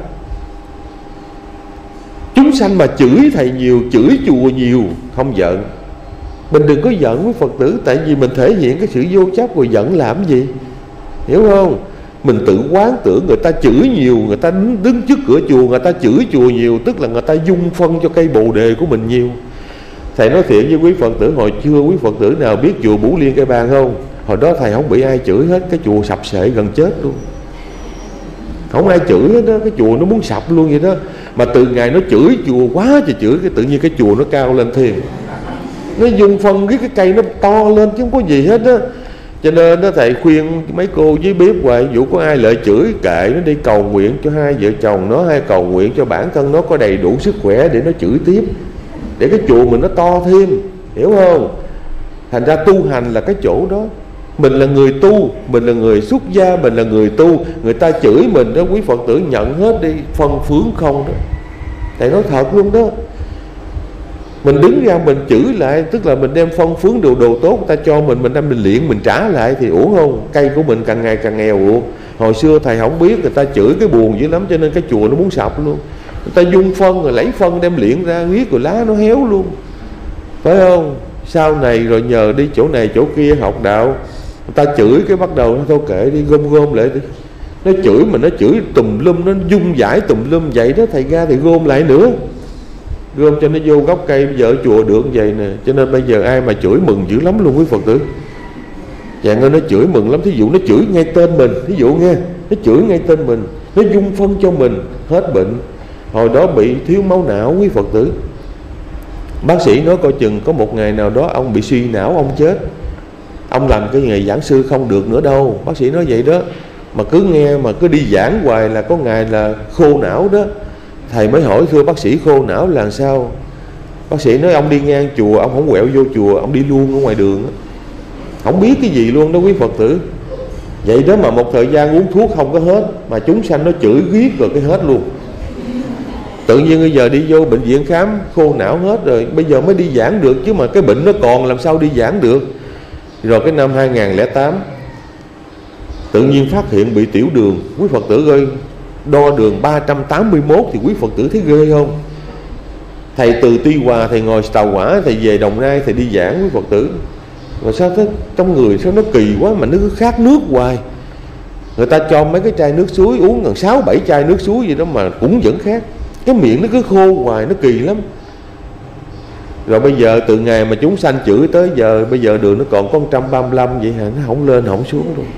Chúng sanh mà chửi thầy nhiều, chửi chùa nhiều, không giận. Mình đừng có giận với Phật tử, tại vì mình thể hiện cái sự vô chấp, rồi giận làm gì, hiểu không? Mình tự quán tưởng người ta chửi nhiều, người ta đứng trước cửa chùa, người ta chửi chùa nhiều, tức là người ta dung phân cho cây bồ đề của mình nhiều. Thầy nói thiện với quý Phật tử, hồi xưa quý Phật tử nào biết chùa Bửu Liên Cây Bàng không? Hồi đó thầy không bị ai chửi hết, cái chùa sập sệ gần chết luôn, không ai chửi hết đó, cái chùa nó muốn sập luôn vậy đó. Mà từ ngày nó chửi chùa quá thì chửi, cái tự nhiên cái chùa nó cao lên thêm, nó dùng phân cái cây nó to lên chứ không có gì hết đó. Cho nên đó, thầy khuyên mấy cô với bếp hoài, dụ có ai lợi chửi kệ nó đi, cầu nguyện cho hai vợ chồng nó, hay cầu nguyện cho bản thân nó có đầy đủ sức khỏe để nó chửi tiếp, để cái chùa mình nó to thêm, hiểu không? Thành ra tu hành là cái chỗ đó. Mình là người tu, mình là người xuất gia, mình là người tu. Người ta chửi mình đó, quý Phật tử nhận hết đi, phân phướng không đó. Thầy nói thật luôn đó. Mình đứng ra mình chửi lại, tức là mình đem phân phướng đồ tốt người ta cho mình đem mình luyện, mình trả lại thì uổng không? Cây của mình càng ngày càng nghèo uổng. Hồi xưa thầy không biết, người ta chửi cái buồn dữ lắm, cho nên cái chùa nó muốn sập luôn. Người ta dung phân rồi lấy phân đem luyện ra, riết rồi lá nó héo luôn, phải không? Sau này rồi nhờ đi chỗ này chỗ kia học đạo, người ta chửi cái bắt đầu nó thôi kệ đi, gom lại đi. Nó chửi mà nó chửi tùm lum, nó dung giải tùm lum vậy đó, thầy ra thì gom lại nữa, gom cho nó vô gốc cây. Bây giờ ở chùa được vậy nè, cho nên bây giờ ai mà chửi mừng dữ lắm luôn quý Phật tử. Dạng ơi, nó chửi mừng lắm. Thí dụ nó chửi ngay tên mình, thí dụ nghe, nó chửi ngay tên mình, nó dung phân cho mình hết bệnh. Hồi đó bị thiếu máu não quý Phật tử, bác sĩ nói coi chừng có một ngày nào đó ông bị suy não, ông chết, ông làm cái nghề giảng sư không được nữa đâu, bác sĩ nói vậy đó. Mà cứ nghe mà cứ đi giảng hoài là có ngày là khô não đó. Thầy mới hỏi thưa bác sĩ, khô não là sao? Bác sĩ nói ông đi ngang chùa, ông không quẹo vô chùa, ông đi luôn ở ngoài đường đó, không biết cái gì luôn đó quý Phật tử. Vậy đó mà một thời gian uống thuốc không có hết, mà chúng sanh nó chửi riết rồi cái hết luôn. Tự nhiên bây giờ đi vô bệnh viện khám khô não hết rồi, bây giờ mới đi giảng được, chứ mà cái bệnh nó còn làm sao đi giảng được. Rồi cái năm 2008 tự nhiên phát hiện bị tiểu đường, quý Phật tử ơi, đo đường 381 thì quý Phật tử thấy ghê không? Thầy từ Tuy Hòa thầy ngồi tàu hỏa thầy về Đồng Nai thầy đi giảng quý Phật tử, rồi sao thế, trong người sao nó kỳ quá mà nó cứ khát nước hoài. Người ta cho mấy cái chai nước suối uống gần 6-7 chai nước suối gì đó mà cũng vẫn khát, cái miệng nó cứ khô hoài, nó kỳ lắm. Rồi bây giờ từ ngày mà chúng sanh chửi tới giờ, bây giờ đường nó còn có 135 vậy hả, nó không lên không xuống luôn.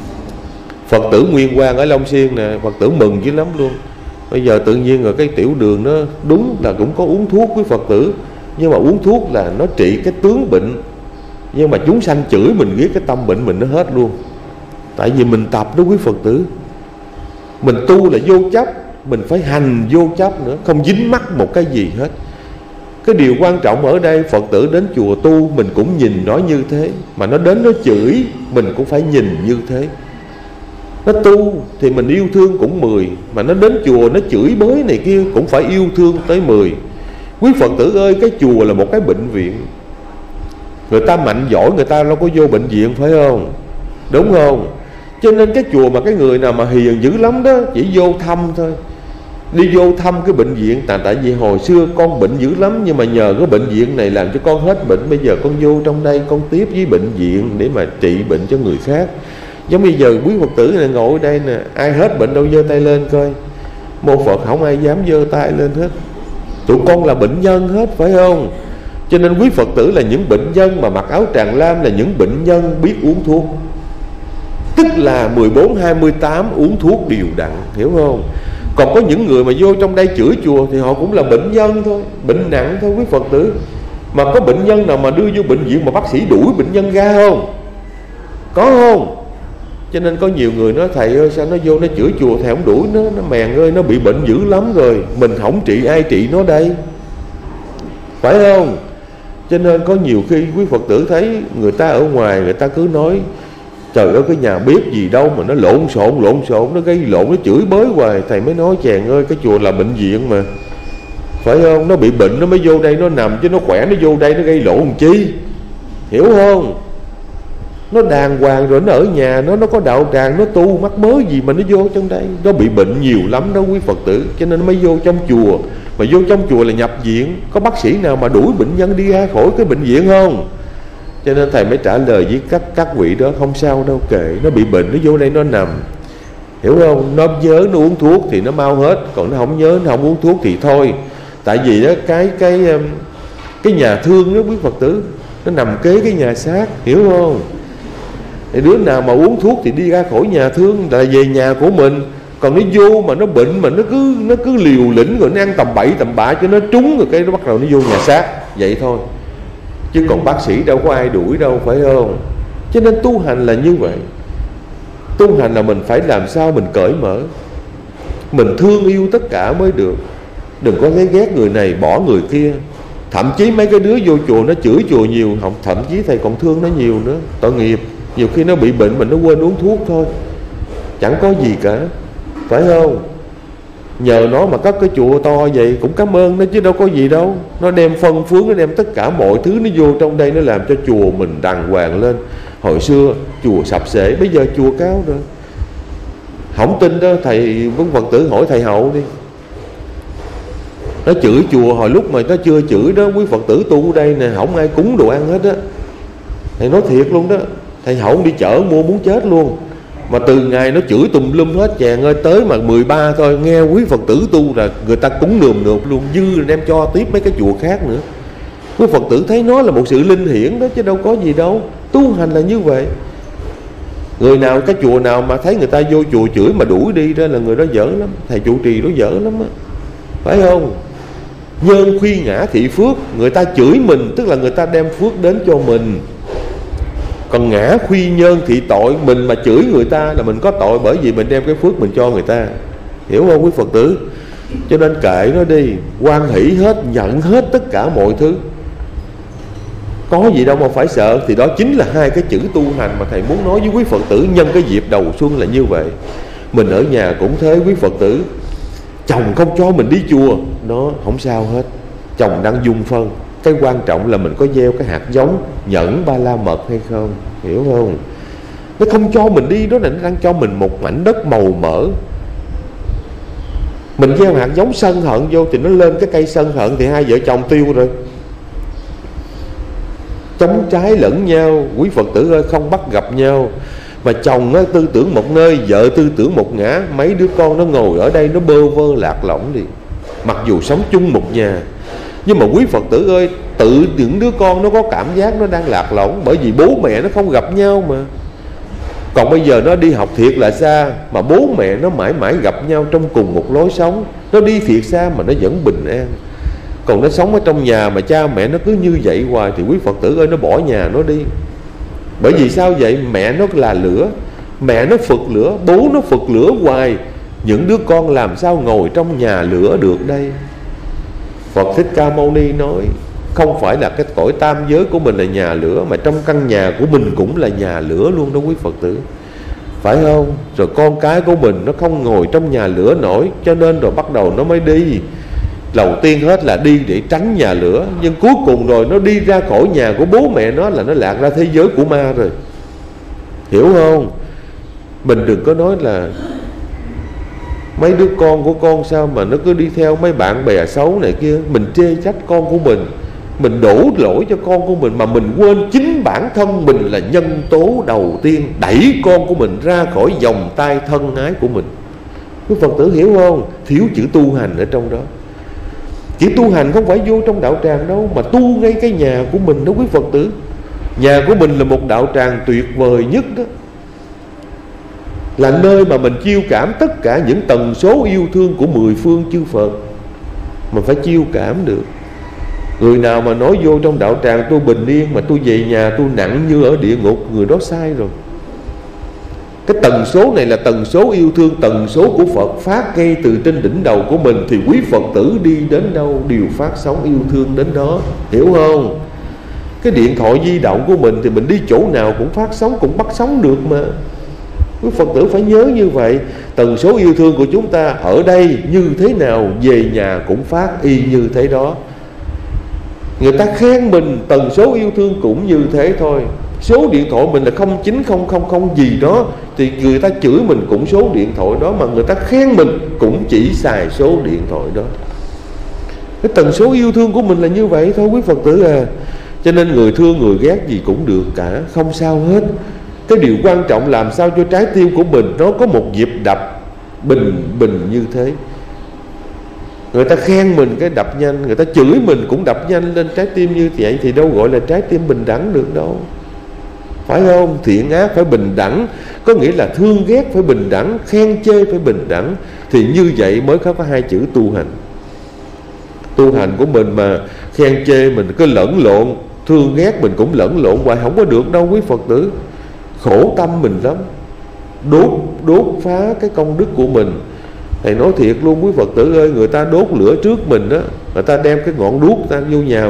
Phật tử Nguyên Quang ở Long Xuyên nè, Phật tử mừng dữ lắm luôn. Bây giờ tự nhiên rồi cái tiểu đường nó đúng là cũng có uống thuốc với Phật tử, nhưng mà uống thuốc là nó trị cái tướng bệnh, nhưng mà chúng sanh chửi mình biết cái tâm bệnh mình nó hết luôn. Tại vì mình tập đó quý Phật tử, mình tu là vô chấp, mình phải hành vô chấp nữa, không dính mắc một cái gì hết. Cái điều quan trọng ở đây, Phật tử đến chùa tu mình cũng nhìn nó như thế, mà nó đến nó chửi mình cũng phải nhìn như thế. Nó tu thì mình yêu thương cũng 10, mà nó đến chùa nó chửi bới này kia cũng phải yêu thương tới 10. Quý Phật tử ơi, cái chùa là một cái bệnh viện. Người ta mạnh giỏi người ta đâu có vô bệnh viện, phải không? Đúng không? Cho nên cái chùa mà cái người nào mà hiền dữ lắm đó, chỉ vô thăm thôi, đi vô thăm cái bệnh viện. Tại vì hồi xưa con bệnh dữ lắm, nhưng mà nhờ cái bệnh viện này làm cho con hết bệnh. Bây giờ con vô trong đây con tiếp với bệnh viện để mà trị bệnh cho người khác. Giống bây giờ quý Phật tử này ngồi ở đây nè, ai hết bệnh đâu giơ tay lên coi. Mô Phật không ai dám giơ tay lên hết, tụi con là bệnh nhân hết, phải không? Cho nên quý Phật tử là những bệnh nhân mà mặc áo tràng lam, là những bệnh nhân biết uống thuốc, tức là 14-28 uống thuốc đều đặn, hiểu không? Còn có những người mà vô trong đây chửi chùa thì họ cũng là bệnh nhân thôi, bệnh nặng thôi quý Phật tử. Mà có bệnh nhân nào mà đưa vô bệnh viện mà bác sĩ đuổi bệnh nhân ra không? Có không? Cho nên có nhiều người nói thầy ơi sao nó vô nó chửi chùa thầy không đuổi nó mèn ơi, nó bị bệnh dữ lắm rồi, mình không trị ai trị nó đây, phải không? Cho nên có nhiều khi quý Phật tử thấy người ta ở ngoài người ta cứ nói trời ơi cái nhà bếp gì đâu mà nó lộn xộn, nó gây lộn, nó chửi bới hoài. Thầy mới nói chàng ơi, cái chùa là bệnh viện mà, phải không? Nó bị bệnh nó mới vô đây nó nằm, chứ nó khỏe nó vô đây nó gây lộn làm chi, hiểu không? Nó đàng hoàng rồi, nó ở nhà nó có đạo tràng, nó tu, mắc mớ gì mà nó vô trong đây. Nó bị bệnh nhiều lắm đó quý Phật tử, cho nên nó mới vô trong chùa. Mà vô trong chùa là nhập viện. Có bác sĩ nào mà đuổi bệnh nhân đi ra khỏi cái bệnh viện không? Cho nên thầy mới trả lời với các vị đó, không sao đâu, kệ, nó bị bệnh, nó vô đây nó nằm, hiểu không? Nó nhớ nó uống thuốc thì nó mau hết, còn nó không nhớ, nó không uống thuốc thì thôi. Tại vì đó cái nhà thương đó quý Phật tử, nó nằm kế cái nhà xác, hiểu không? Thì đứa nào mà uống thuốc thì đi ra khỏi nhà thương là về nhà của mình. Còn nó vô mà nó bệnh mà nó cứ liều lĩnh rồi nó ăn tầm bậy tầm bạ cho nó trúng, rồi cái nó bắt đầu nó vô nhà xác, vậy thôi. Chứ còn bác sĩ đâu có ai đuổi đâu, phải không? Cho nên tu hành là như vậy. Tu hành là mình phải làm sao mình cởi mở, mình thương yêu tất cả mới được. Đừng có lấy ghét người này bỏ người kia. Thậm chí mấy cái đứa vô chùa nó chửi chùa nhiều, thậm chí thầy còn thương nó nhiều nữa. Tội nghiệp, nhiều khi nó bị bệnh mình nó quên uống thuốc thôi, chẳng có gì cả, phải không? Nhờ nó mà cất cái chùa to vậy cũng cảm ơn nó chứ đâu có gì đâu. Nó đem phân phướng, nó đem tất cả mọi thứ nó vô trong đây, nó làm cho chùa mình đàng hoàng lên. Hồi xưa chùa sập xệ, bây giờ chùa cao rồi. Không tin đó, thầy vấn Phật tử hỏi thầy Hậu đi. Nó chửi chùa hồi lúc mà nó chưa chửi đó, quý Phật tử tu ở đây nè, không ai cúng đồ ăn hết á. Thầy nói thiệt luôn đó, thầy Hậu đi chợ mua muốn chết luôn. Mà từ ngày nó chửi tùm lum hết, chàng ơi, tới mà 13 thôi, nghe quý Phật tử tu là người ta cúng nườm nượp luôn, dư đem cho tiếp mấy cái chùa khác nữa. Quý Phật tử thấy nó là một sự linh hiển đó chứ đâu có gì đâu. Tu hành là như vậy. Người nào, cái chùa nào mà thấy người ta vô chùa chửi mà đuổi đi đó là người đó dở lắm. Thầy trụ trì đó dở lắm á, phải không? Nhân khuy ngã thị phước, người ta chửi mình tức là người ta đem phước đến cho mình. Còn ngã khuy nhân thị tội, mình mà chửi người ta là mình có tội, bởi vì mình đem cái phước mình cho người ta, hiểu không quý Phật tử? Cho nên kệ nó đi, hoan hỷ hết, nhận hết tất cả mọi thứ, có gì đâu mà phải sợ. Thì đó chính là hai cái chữ tu hành mà thầy muốn nói với quý Phật tử nhân cái dịp đầu xuân là như vậy. Mình ở nhà cũng thế quý Phật tử. Chồng không cho mình đi chùa, nó không sao hết, chồng đang dung phân. Cái quan trọng là mình có gieo cái hạt giống nhẫn ba la mật hay không, hiểu không? Nó không cho mình đi, đó là nó đang cho mình một mảnh đất màu mỡ. Mình gieo hạt giống sân hận vô thì nó lên cái cây sân hận, thì hai vợ chồng tiêu rồi. Chống trái lẫn nhau, quý Phật tử ơi, không bắt gặp nhau. Mà chồng nó tư tưởng một nơi, vợ tư tưởng một ngã, mấy đứa con nó ngồi ở đây nó bơ vơ lạc lõng đi. Mặc dù sống chung một nhà, nhưng mà quý Phật tử ơi, tự những đứa con nó có cảm giác nó đang lạc lõng, bởi vì bố mẹ nó không gặp nhau mà. Còn bây giờ nó đi học thiệt là xa, mà bố mẹ nó mãi mãi gặp nhau trong cùng một lối sống. Nó đi thiệt xa mà nó vẫn bình an. Còn nó sống ở trong nhà mà cha mẹ nó cứ như vậy hoài thì quý Phật tử ơi, nó bỏ nhà nó đi. Bởi vì sao vậy? Mẹ nó là lửa, mẹ nó phực lửa, bố nó phực lửa hoài. Những đứa con làm sao ngồi trong nhà lửa được đây? Phật Thích Ca Mâu Ni nói không phải là cái cõi tam giới của mình là nhà lửa, mà trong căn nhà của mình cũng là nhà lửa luôn đó quý Phật tử, phải không? Rồi con cái của mình nó không ngồi trong nhà lửa nổi, cho nên rồi bắt đầu nó mới đi. Đầu tiên hết là đi để tránh nhà lửa, nhưng cuối cùng rồi nó đi ra khỏi nhà của bố mẹ nó là nó lạc ra thế giới của ma rồi, hiểu không? Mình đừng có nói là mấy đứa con của con sao mà nó cứ đi theo mấy bạn bè xấu này kia. Mình chê trách con của mình đổ lỗi cho con của mình, mà mình quên chính bản thân mình là nhân tố đầu tiên đẩy con của mình ra khỏi vòng tay thân ái của mình. Quý Phật tử hiểu không? Thiếu chữ tu hành ở trong đó. Chỉ tu hành không phải vô trong đạo tràng đâu, mà tu ngay cái nhà của mình đó quý Phật tử. Nhà của mình là một đạo tràng tuyệt vời nhất đó, là nơi mà mình chiêu cảm tất cả những tần số yêu thương của 10 phương chư Phật. Mình phải chiêu cảm được. Người nào mà nói vô trong đạo tràng tôi bình yên mà tôi về nhà tôi nặng như ở địa ngục, người đó sai rồi. Cái tần số này là tần số yêu thương, tần số của Phật phát ngay từ trên đỉnh đầu của mình, thì quý Phật tử đi đến đâu đều phát sóng yêu thương đến đó, hiểu không? Cái điện thoại di động của mình thì mình đi chỗ nào cũng phát sóng, cũng bắt sóng được mà. Quý Phật tử phải nhớ như vậy. Tần số yêu thương của chúng ta ở đây như thế nào, về nhà cũng phát y như thế đó. Người ta khen mình, tần số yêu thương cũng như thế thôi. Số điện thoại mình là 09000 gì đó, thì người ta chửi mình cũng số điện thoại đó, mà người ta khen mình cũng chỉ xài số điện thoại đó. Cái tần số yêu thương của mình là như vậy thôi quý Phật tử à. Cho nên người thương người ghét gì cũng được cả, không sao hết. Cái điều quan trọng làm sao cho trái tim của mình nó có một nhịp đập bình như thế. Người ta khen mình cái đập nhanh, người ta chửi mình cũng đập nhanh lên trái tim như vậy, thì đâu gọi là trái tim bình đẳng được đâu, phải không? Thiện ác phải bình đẳng, có nghĩa là thương ghét phải bình đẳng, khen chê phải bình đẳng. Thì như vậy mới có hai chữ tu hành. Tu hành của mình mà khen chê mình cứ lẫn lộn, thương ghét mình cũng lẫn lộn hoài, không có được đâu quý Phật tử. Khổ tâm mình lắm, đốt phá cái công đức của mình. Thầy nói thiệt luôn quý Phật tử ơi, người ta đốt lửa trước mình đó, người ta đem cái ngọn đuốc ta vô nhà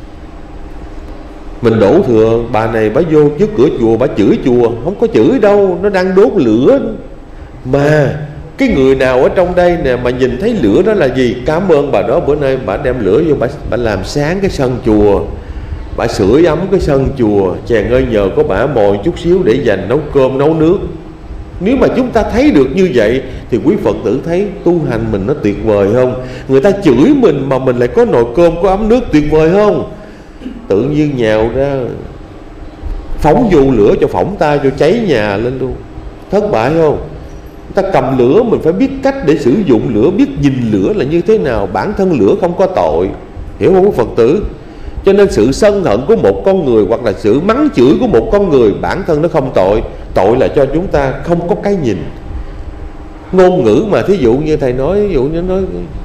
mình đổ thừa. Bà này bà vô trước cửa chùa bà chửi chùa, không có chửi đâu, nó đang đốt lửa. Mà cái người nào ở trong đây nè mà nhìn thấy lửa đó là gì? Cảm ơn bà đó, bữa nay bà đem lửa vô, bà làm sáng cái sân chùa, bà sưởi ấm cái sân chùa. Chàng ơi, nhờ có bả mồi chút xíu để dành nấu cơm nấu nước. Nếu mà chúng ta thấy được như vậy thì quý Phật tử thấy tu hành mình nó tuyệt vời không? Người ta chửi mình mà mình lại có nồi cơm, có ấm nước, tuyệt vời không? Tự nhiên nhào ra phóng vô lửa cho phỏng tay, cho cháy nhà lên luôn. Thất bại không? Ta cầm lửa mình phải biết cách để sử dụng lửa, biết nhìn lửa là như thế nào. Bản thân lửa không có tội, hiểu không quý Phật tử? Cho nên sự sân hận của một con người hoặc là sự mắng chửi của một con người bản thân nó không tội. Tội là cho chúng ta không có cái nhìn. Ngôn ngữ mà thí dụ như thầy nói, ví dụ như nói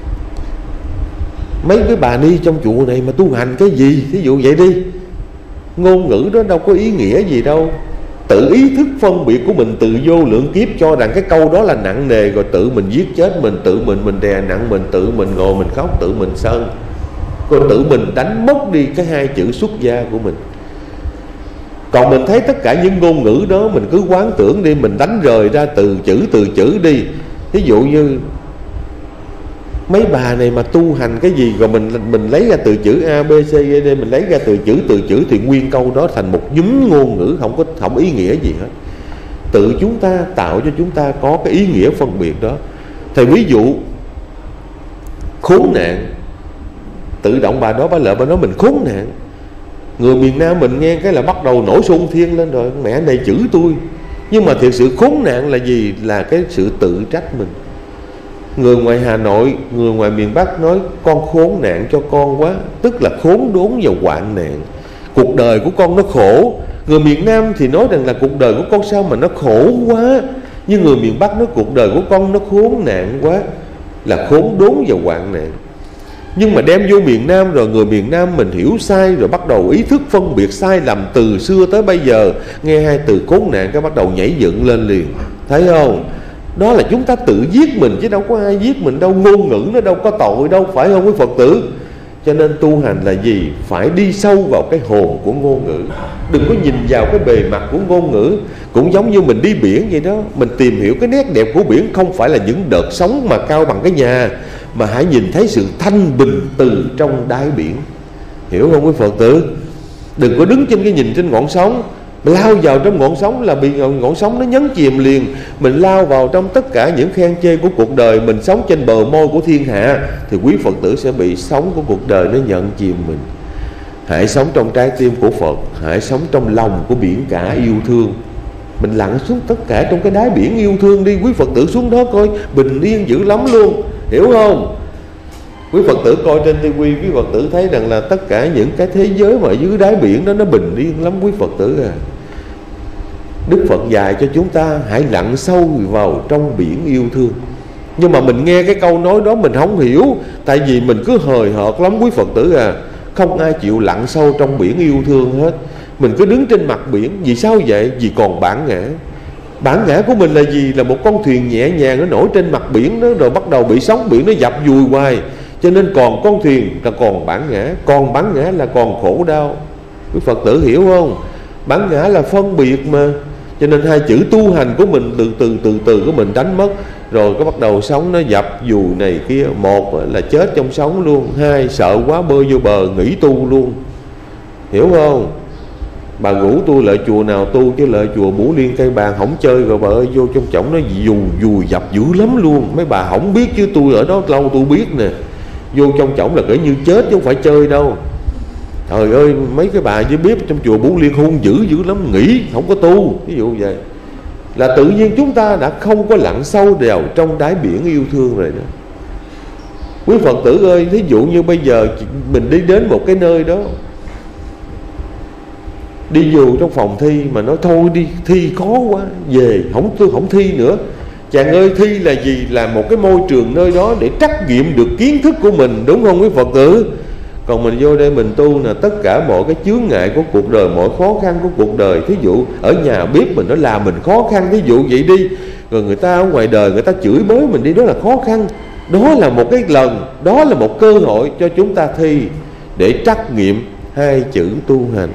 mấy cái bà ni trong chùa này mà tu hành cái gì, thí dụ vậy đi. Ngôn ngữ đó đâu có ý nghĩa gì đâu. Tự ý thức phân biệt của mình từ vô lượng kiếp cho rằng cái câu đó là nặng nề, rồi tự mình giết chết mình, tự mình đè nặng mình, tự mình ngồi mình khóc, tự mình sân, rồi tự mình đánh mất đi cái hai chữ xuất gia của mình. Còn mình thấy tất cả những ngôn ngữ đó mình cứ quán tưởng đi, mình đánh rời ra từ chữ đi. Ví dụ như mấy bà này mà tu hành cái gì, rồi mình lấy ra từ chữ A, B, C, D, mình lấy ra từ chữ thì nguyên câu đó thành một nhúm ngôn ngữ không ý nghĩa gì hết. Tự chúng ta tạo cho chúng ta có cái ý nghĩa phân biệt đó. Thầy ví dụ khốn nạn, tự động bà đó bà lợi bà nói mình khốn nạn. Người miền Nam mình nghe cái là bắt đầu nổi xung thiên lên rồi, mẹ này chửi tôi. Nhưng mà thiệt sự khốn nạn là gì? Là cái sự tự trách mình. Người ngoài Hà Nội, người ngoài miền Bắc nói con khốn nạn cho con quá, tức là khốn đốn và hoạn nạn. Cuộc đời của con nó khổ. Người miền Nam thì nói rằng là cuộc đời của con sao mà nó khổ quá, nhưng người miền Bắc nói cuộc đời của con nó khốn nạn quá, là khốn đốn và hoạn nạn. Nhưng mà đem vô miền Nam rồi, người miền Nam mình hiểu sai, rồi bắt đầu ý thức phân biệt sai lầm từ xưa tới bây giờ. Nghe hai từ khốn nạn cái bắt đầu nhảy dựng lên liền. Thấy không? Đó là chúng ta tự giết mình chứ đâu có ai giết mình đâu. Ngôn ngữ nó đâu có tội đâu, phải không quý Phật tử? Cho nên tu hành là gì? Phải đi sâu vào cái hồn của ngôn ngữ. Đừng có nhìn vào cái bề mặt của ngôn ngữ. Cũng giống như mình đi biển vậy đó, mình tìm hiểu cái nét đẹp của biển không phải là những đợt sóng mà cao bằng cái nhà, mà hãy nhìn thấy sự thanh bình từ trong đáy biển. Hiểu không quý Phật tử? Đừng có đứng trên cái nhìn trên ngọn sóng, lao vào trong ngọn sóng là bị ngọn sóng nó nhấn chìm liền. Mình lao vào trong tất cả những khen chê của cuộc đời, mình sống trên bờ môi của thiên hạ, thì quý Phật tử sẽ bị sóng của cuộc đời nó nhận chìm mình. Hãy sống trong trái tim của Phật, hãy sống trong lòng của biển cả yêu thương. Mình lặn xuống tất cả trong cái đáy biển yêu thương đi. Quý Phật tử xuống đó coi, bình yên dữ lắm luôn. Hiểu không? Quý Phật tử coi trên TV, quý Phật tử thấy rằng là tất cả những cái thế giới mà dưới đáy biển đó nó bình yên lắm quý Phật tử à. Đức Phật dạy cho chúng ta hãy lặn sâu vào trong biển yêu thương. Nhưng mà mình nghe cái câu nói đó mình không hiểu, tại vì mình cứ hời hợt lắm quý Phật tử à. Không ai chịu lặn sâu trong biển yêu thương hết. Mình cứ đứng trên mặt biển. Vì sao vậy? Vì còn bản ngã. Bản ngã của mình là gì? Là một con thuyền nhẹ nhàng nó nổi trên mặt biển đó, rồi bắt đầu bị sóng biển nó dập vùi hoài. Cho nên còn con thuyền là còn bản ngã. Còn bản ngã là còn khổ đau. Quý Phật tử hiểu không? Bản ngã là phân biệt mà. Cho nên hai chữ tu hành của mình từ từ của mình đánh mất. rồi có bắt đầu sóng nó dập dù này kia. Một là chết trong sóng luôn, hai sợ quá bơi vô bờ nghỉ tu luôn, hiểu không? Bà rủ tôi lại chùa nào tu, chứ lại chùa Bủ Liên Cây Bàn không chơi. Rồi bà ơi, vô trong chổng nó dù dập dữ lắm luôn. Mấy bà không biết chứ tôi ở đó lâu tôi biết nè. Vô trong chổng là kể như chết chứ không phải chơi đâu. Trời ơi, mấy cái bà với biết trong chùa Bủ Liên hung dữ lắm, nghỉ không có tu. Ví dụ vậy là tự nhiên chúng ta đã không có lặn sâu đều trong đáy biển yêu thương rồi đó. Quý Phật tử ơi, thí dụ như bây giờ mình đi đến một cái nơi đó, đi dù trong phòng thi mà nói thôi đi, thi khó quá, về tôi không thi nữa. Chàng ơi, thi là gì? Là một cái môi trường nơi đó để trắc nghiệm được kiến thức của mình, đúng không quý Phật tử? Còn mình vô đây mình tu là tất cả mọi cái chướng ngại của cuộc đời, mọi khó khăn của cuộc đời. Thí dụ ở nhà bếp mình nó làm mình khó khăn, thí dụ vậy đi. Rồi người ta ở ngoài đời người ta chửi bới mình đi, đó là khó khăn. Đó là một cái lần, đó là một cơ hội cho chúng ta thi để trắc nghiệm hai chữ tu hành.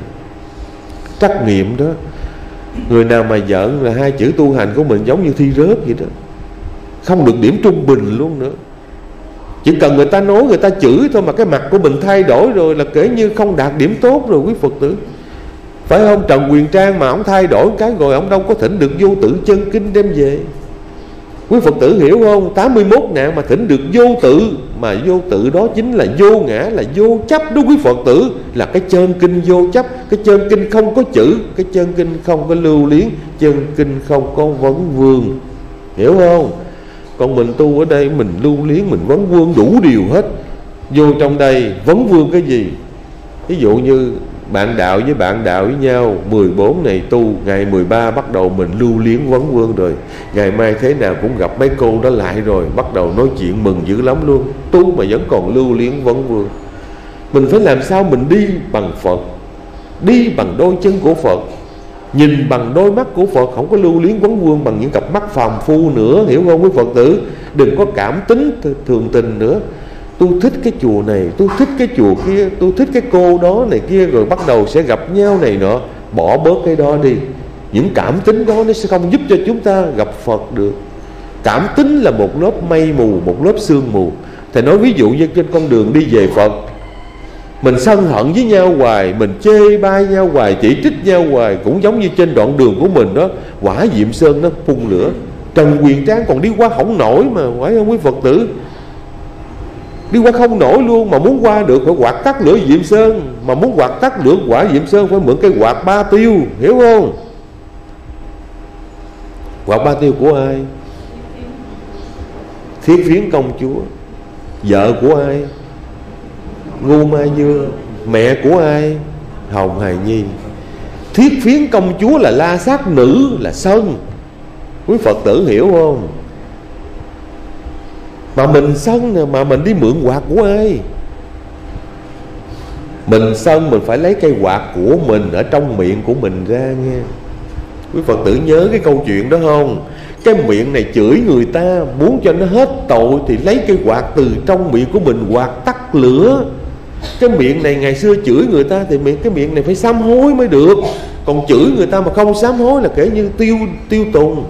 Trắc nghiệm đó, người nào mà giận là hai chữ tu hành của mình giống như thi rớt vậy đó, không được điểm trung bình luôn nữa. Chỉ cần người ta nói, người ta chửi thôi mà cái mặt của mình thay đổi rồi là kể như không đạt điểm tốt rồi quý Phật tử. Phải không? Trần Quyền Trang mà ông thay đổi cái rồi ông đâu có thỉnh được vô tự chân kinh đem về. Quý Phật tử hiểu không? 81 nạn mà thỉnh được vô tự, mà vô tự đó chính là vô ngã, là vô chấp đó quý Phật tử. Là cái chân kinh vô chấp, cái chân kinh không có chữ, cái chân kinh không có lưu luyến, chân kinh không có vấn vương, hiểu không? Còn mình tu ở đây mình lưu luyến, mình vấn vương đủ điều hết. Vô trong đây vấn vương cái gì? Ví dụ như bạn đạo với bạn đạo với nhau, 14 này tu, ngày 13 bắt đầu mình lưu luyến vấn vương rồi. Ngày mai thế nào cũng gặp mấy cô đó lại rồi, bắt đầu nói chuyện mừng dữ lắm luôn. Tu mà vẫn còn lưu luyến vấn vương. Mình phải làm sao mình đi bằng Phật, đi bằng đôi chân của Phật, nhìn bằng đôi mắt của Phật, không có lưu luyến vấn vương bằng những cặp mắt phàm phu nữa, hiểu không quý Phật tử? Đừng có cảm tính thường tình nữa. Tôi thích cái chùa này, tôi thích cái chùa kia, tôi thích cái cô đó này kia, rồi bắt đầu sẽ gặp nhau này nọ. Bỏ bớt cái đó đi. Những cảm tính đó nó sẽ không giúp cho chúng ta gặp Phật được. Cảm tính là một lớp mây mù, một lớp sương mù. Thầy nói ví dụ như trên con đường đi về Phật, mình sân hận với nhau hoài, mình chê bai nhau hoài, chỉ trích nhau hoài, cũng giống như trên đoạn đường của mình đó, Quả Diệm Sơn nó phun lửa. Trần Quyền Trang còn đi qua không nổi mà, phải không quý Phật tử? Đi qua không nổi luôn, mà muốn qua được phải quạt tắt lửa Diệm Sơn. Mà muốn quạt tắt lửa Quả Diệm Sơn phải mượn cái quạt ba tiêu, hiểu không? Quạt ba tiêu của ai? Thiết Phiến Công Chúa. Vợ của ai? Ngu Mai Dương. Mẹ của ai? Hồng Hài Nhi. Thiết Phiến Công Chúa là la sát nữ, là sân. Quý Phật tử hiểu không? Mà mình sân nè, mà mình đi mượn quạt của ai? Mình sân mình phải lấy cây quạt của mình ở trong miệng của mình ra nghe. Quý Phật tử nhớ cái câu chuyện đó không? Cái miệng này chửi người ta, muốn cho nó hết tội thì lấy cây quạt từ trong miệng của mình quạt tắt lửa. Cái miệng này ngày xưa chửi người ta thì cái miệng này phải sám hối mới được. Còn chửi người ta mà không sám hối là kể như tiêu tùng.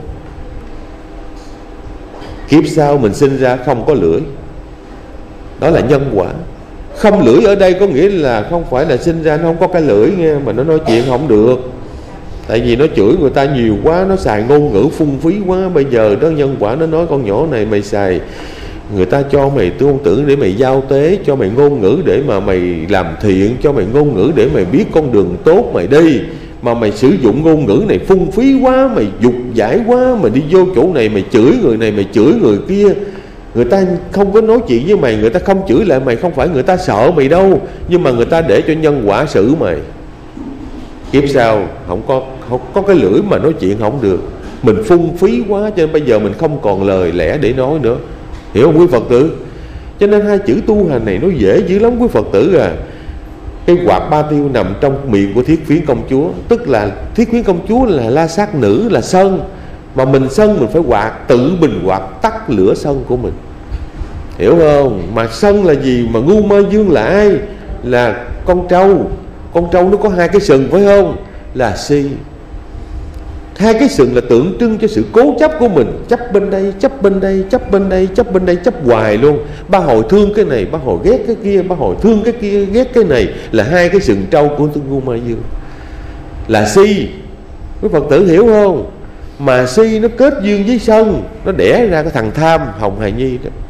Kiếp sau mình sinh ra không có lưỡi, đó là nhân quả. Không lưỡi ở đây có nghĩa là không phải là sinh ra nó không có cái lưỡi nghe, mà nó nói chuyện không được. Tại vì nó chửi người ta nhiều quá, nó xài ngôn ngữ phung phí quá. Bây giờ đó nhân quả nó nói con nhỏ này mày xài, người ta cho mày tư tưởng để mày giao tế, cho mày ngôn ngữ để mà mày làm thiện, cho mày ngôn ngữ để mày biết con đường tốt mày đi. Mà mày sử dụng ngôn ngữ này phung phí quá, mày dục giải quá, mày đi vô chỗ này mày chửi người này, mày chửi người kia. Người ta không có nói chuyện với mày, người ta không chửi lại mày, không phải người ta sợ mày đâu, nhưng mà người ta để cho nhân quả xử mày. Kiếp sau không có cái lưỡi mà nói chuyện không được. Mình phung phí quá cho nên bây giờ mình không còn lời lẽ để nói nữa, hiểu không quý Phật tử? Cho nên hai chữ tu hành này nó dễ dữ lắm quý Phật tử à. Cái quạt ba tiêu nằm trong miệng của Thiết Phiến Công Chúa. Tức là Thiết Phiến Công Chúa là la sát nữ, là sân. Mà mình sân mình phải quạt, tự mình quạt tắt lửa sân của mình, hiểu không? Mà sân là gì? Mà Ngu Ma Dương là ai? Là con trâu. Con trâu nó có hai cái sừng phải không? Là si. Hai cái sừng là tượng trưng cho sự cố chấp của mình, chấp bên đây, chấp bên đây, chấp bên đây, chấp bên đây, chấp hoài luôn. Ba hồi thương cái này, ba hồi ghét cái kia, ba hồi thương cái kia, ghét cái này, là hai cái sừng trâu của Tương Ngu Ma Dương. Là si, quý Phật tử hiểu không? Mà si nó kết duyên với sân, nó đẻ ra cái thằng tham, Hồng Hài Nhi đó.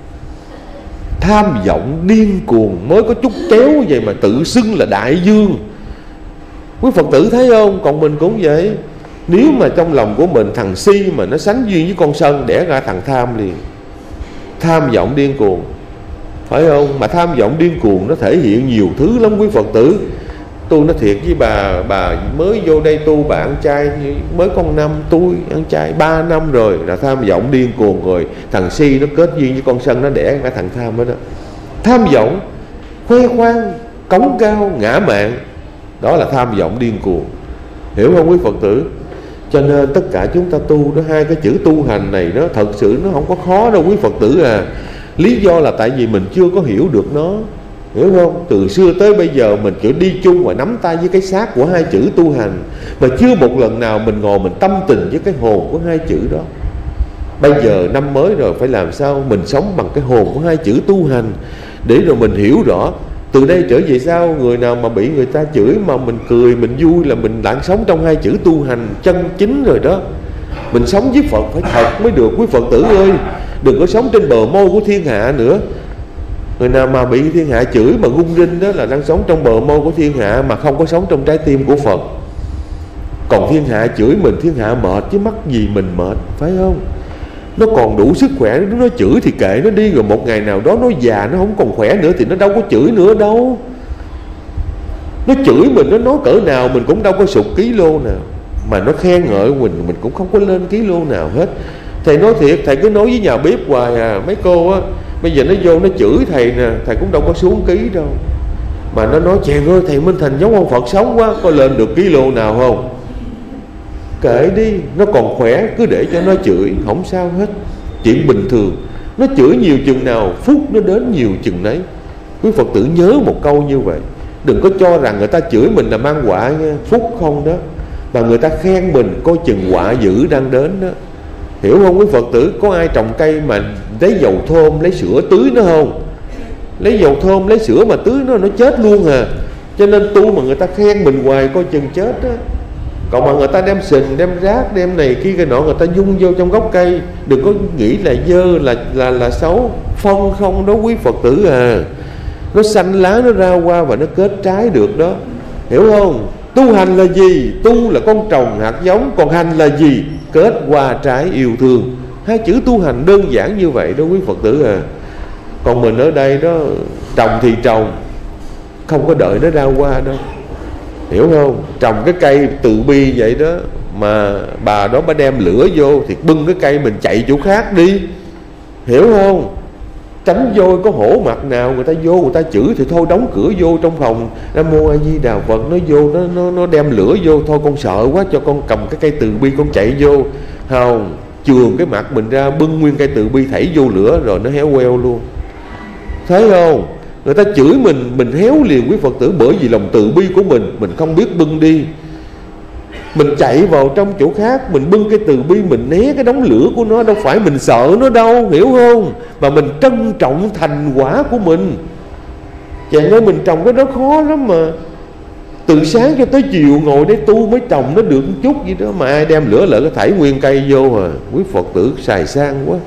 Tham vọng điên cuồng, mới có chút kéo vậy mà tự xưng là đại dương. Quý Phật tử thấy không? Còn mình cũng vậy. Nếu mà trong lòng của mình thằng si mà nó sánh duyên với con sân, đẻ ra thằng tham liền. Tham vọng điên cuồng, phải không? Mà tham vọng điên cuồng nó thể hiện nhiều thứ lắm quý Phật tử. Tôi nói thiệt với bà mới vô đây tu, bà ăn chay mới có 1 năm, tôi ăn chay 3 năm rồi, là tham vọng điên cuồng rồi. Thằng si nó kết duyên với con sân, nó đẻ ra thằng tham đó, đó. Tham vọng, khoe khoang, cống cao, ngã mạn, đó là tham vọng điên cuồng. Hiểu không quý Phật tử? Cho nên tất cả chúng ta tu đó, hai cái chữ tu hành này nó thật sự nó không có khó đâu quý Phật tử à. Lý do là tại vì mình chưa có hiểu được nó, hiểu không? Từ xưa tới bây giờ mình chỉ đi chung và nắm tay với cái xác của hai chữ tu hành, mà chưa một lần nào mình ngồi mình tâm tình với cái hồn của hai chữ đó. Bây giờ năm mới rồi, phải làm sao mình sống bằng cái hồn của hai chữ tu hành, để rồi mình hiểu rõ. Từ đây trở về sau, người nào mà bị người ta chửi mà mình cười, mình vui, là mình đang sống trong hai chữ tu hành chân chính rồi đó. Mình sống với Phật phải thật mới được quý Phật tử ơi. Đừng có sống trên bờ môi của thiên hạ nữa. Người nào mà bị thiên hạ chửi mà rung rinh đó là đang sống trong bờ môi của thiên hạ, mà không có sống trong trái tim của Phật. Còn thiên hạ chửi mình, thiên hạ mệt chứ mắc gì mình mệt, phải không? Nó còn đủ sức khỏe, nó chửi thì kệ nó đi, rồi một ngày nào đó nó già, nó không còn khỏe nữa thì nó đâu có chửi nữa đâu. Nó chửi mình, nó nói cỡ nào mình cũng đâu có sụt ký lô nào. Mà nó khen ngợi mình cũng không có lên ký lô nào hết. Thầy nói thiệt, thầy cứ nói với nhà bếp hoài à, mấy cô á, bây giờ nó vô nó chửi thầy nè, thầy cũng đâu có xuống ký đâu. Mà nó nói chàng ơi, thầy Minh Thành giống ông Phật sống quá, có lên được ký lô nào không? Kệ đi, nó còn khỏe, cứ để cho nó chửi, không sao hết. Chuyện bình thường. Nó chửi nhiều chừng nào, phúc nó đến nhiều chừng nấy. Quý Phật tử nhớ một câu như vậy. Đừng có cho rằng người ta chửi mình là mang họa nha, phúc không đó. Mà người ta khen mình, coi chừng họa dữ đang đến đó. Hiểu không quý Phật tử? Có ai trồng cây mà lấy dầu thơm, lấy sữa tưới nó không? Lấy dầu thơm, lấy sữa mà tưới nó chết luôn à. Cho nên tu mà người ta khen mình hoài, coi chừng chết đó. Còn mà người ta đem sình, đem rác, đem này kia cái nọ, người ta dung vô trong gốc cây, đừng có nghĩ là dơ, là xấu. Phong không đó quý Phật tử à. Nó xanh lá, nó ra hoa và nó kết trái được đó. Hiểu không? Tu hành là gì? Tu là con trồng hạt giống. Còn hành là gì? Kết hoa trái yêu thương. Hai chữ tu hành đơn giản như vậy đó quý Phật tử à. Còn mình ở đây đó, trồng thì trồng, không có đợi nó ra hoa đâu. Hiểu không? Trồng cái cây từ bi vậy đó, mà bà đó bà đem lửa vô thì bưng cái cây mình chạy chỗ khác đi. Hiểu không? Tránh vô có hổ mặt nào, người ta vô người ta chửi thì thôi đóng cửa vô trong phòng. Nam Mô A Di Đà Phật, nó vô nó đem lửa vô, thôi con sợ quá, cho con cầm cái cây từ bi con chạy vô. Không, chườn cái mặt mình ra, bưng nguyên cây từ bi thảy vô lửa rồi nó héo queo luôn. Thấy không? Người ta chửi mình héo liền quý Phật tử, bởi vì lòng từ bi của mình không biết bưng đi. Mình chạy vào trong chỗ khác, mình bưng cái từ bi, mình né cái đống lửa của nó. Đâu phải mình sợ nó đâu, hiểu không? Mà mình trân trọng thành quả của mình. Chẳng nói mình trồng cái đó khó lắm mà. Từ sáng cho tới chiều ngồi để tu mới trồng nó được một chút gì đó. Mà ai đem lửa lại cái thảy nguyên cây vô à. Quý Phật tử xài sang quá,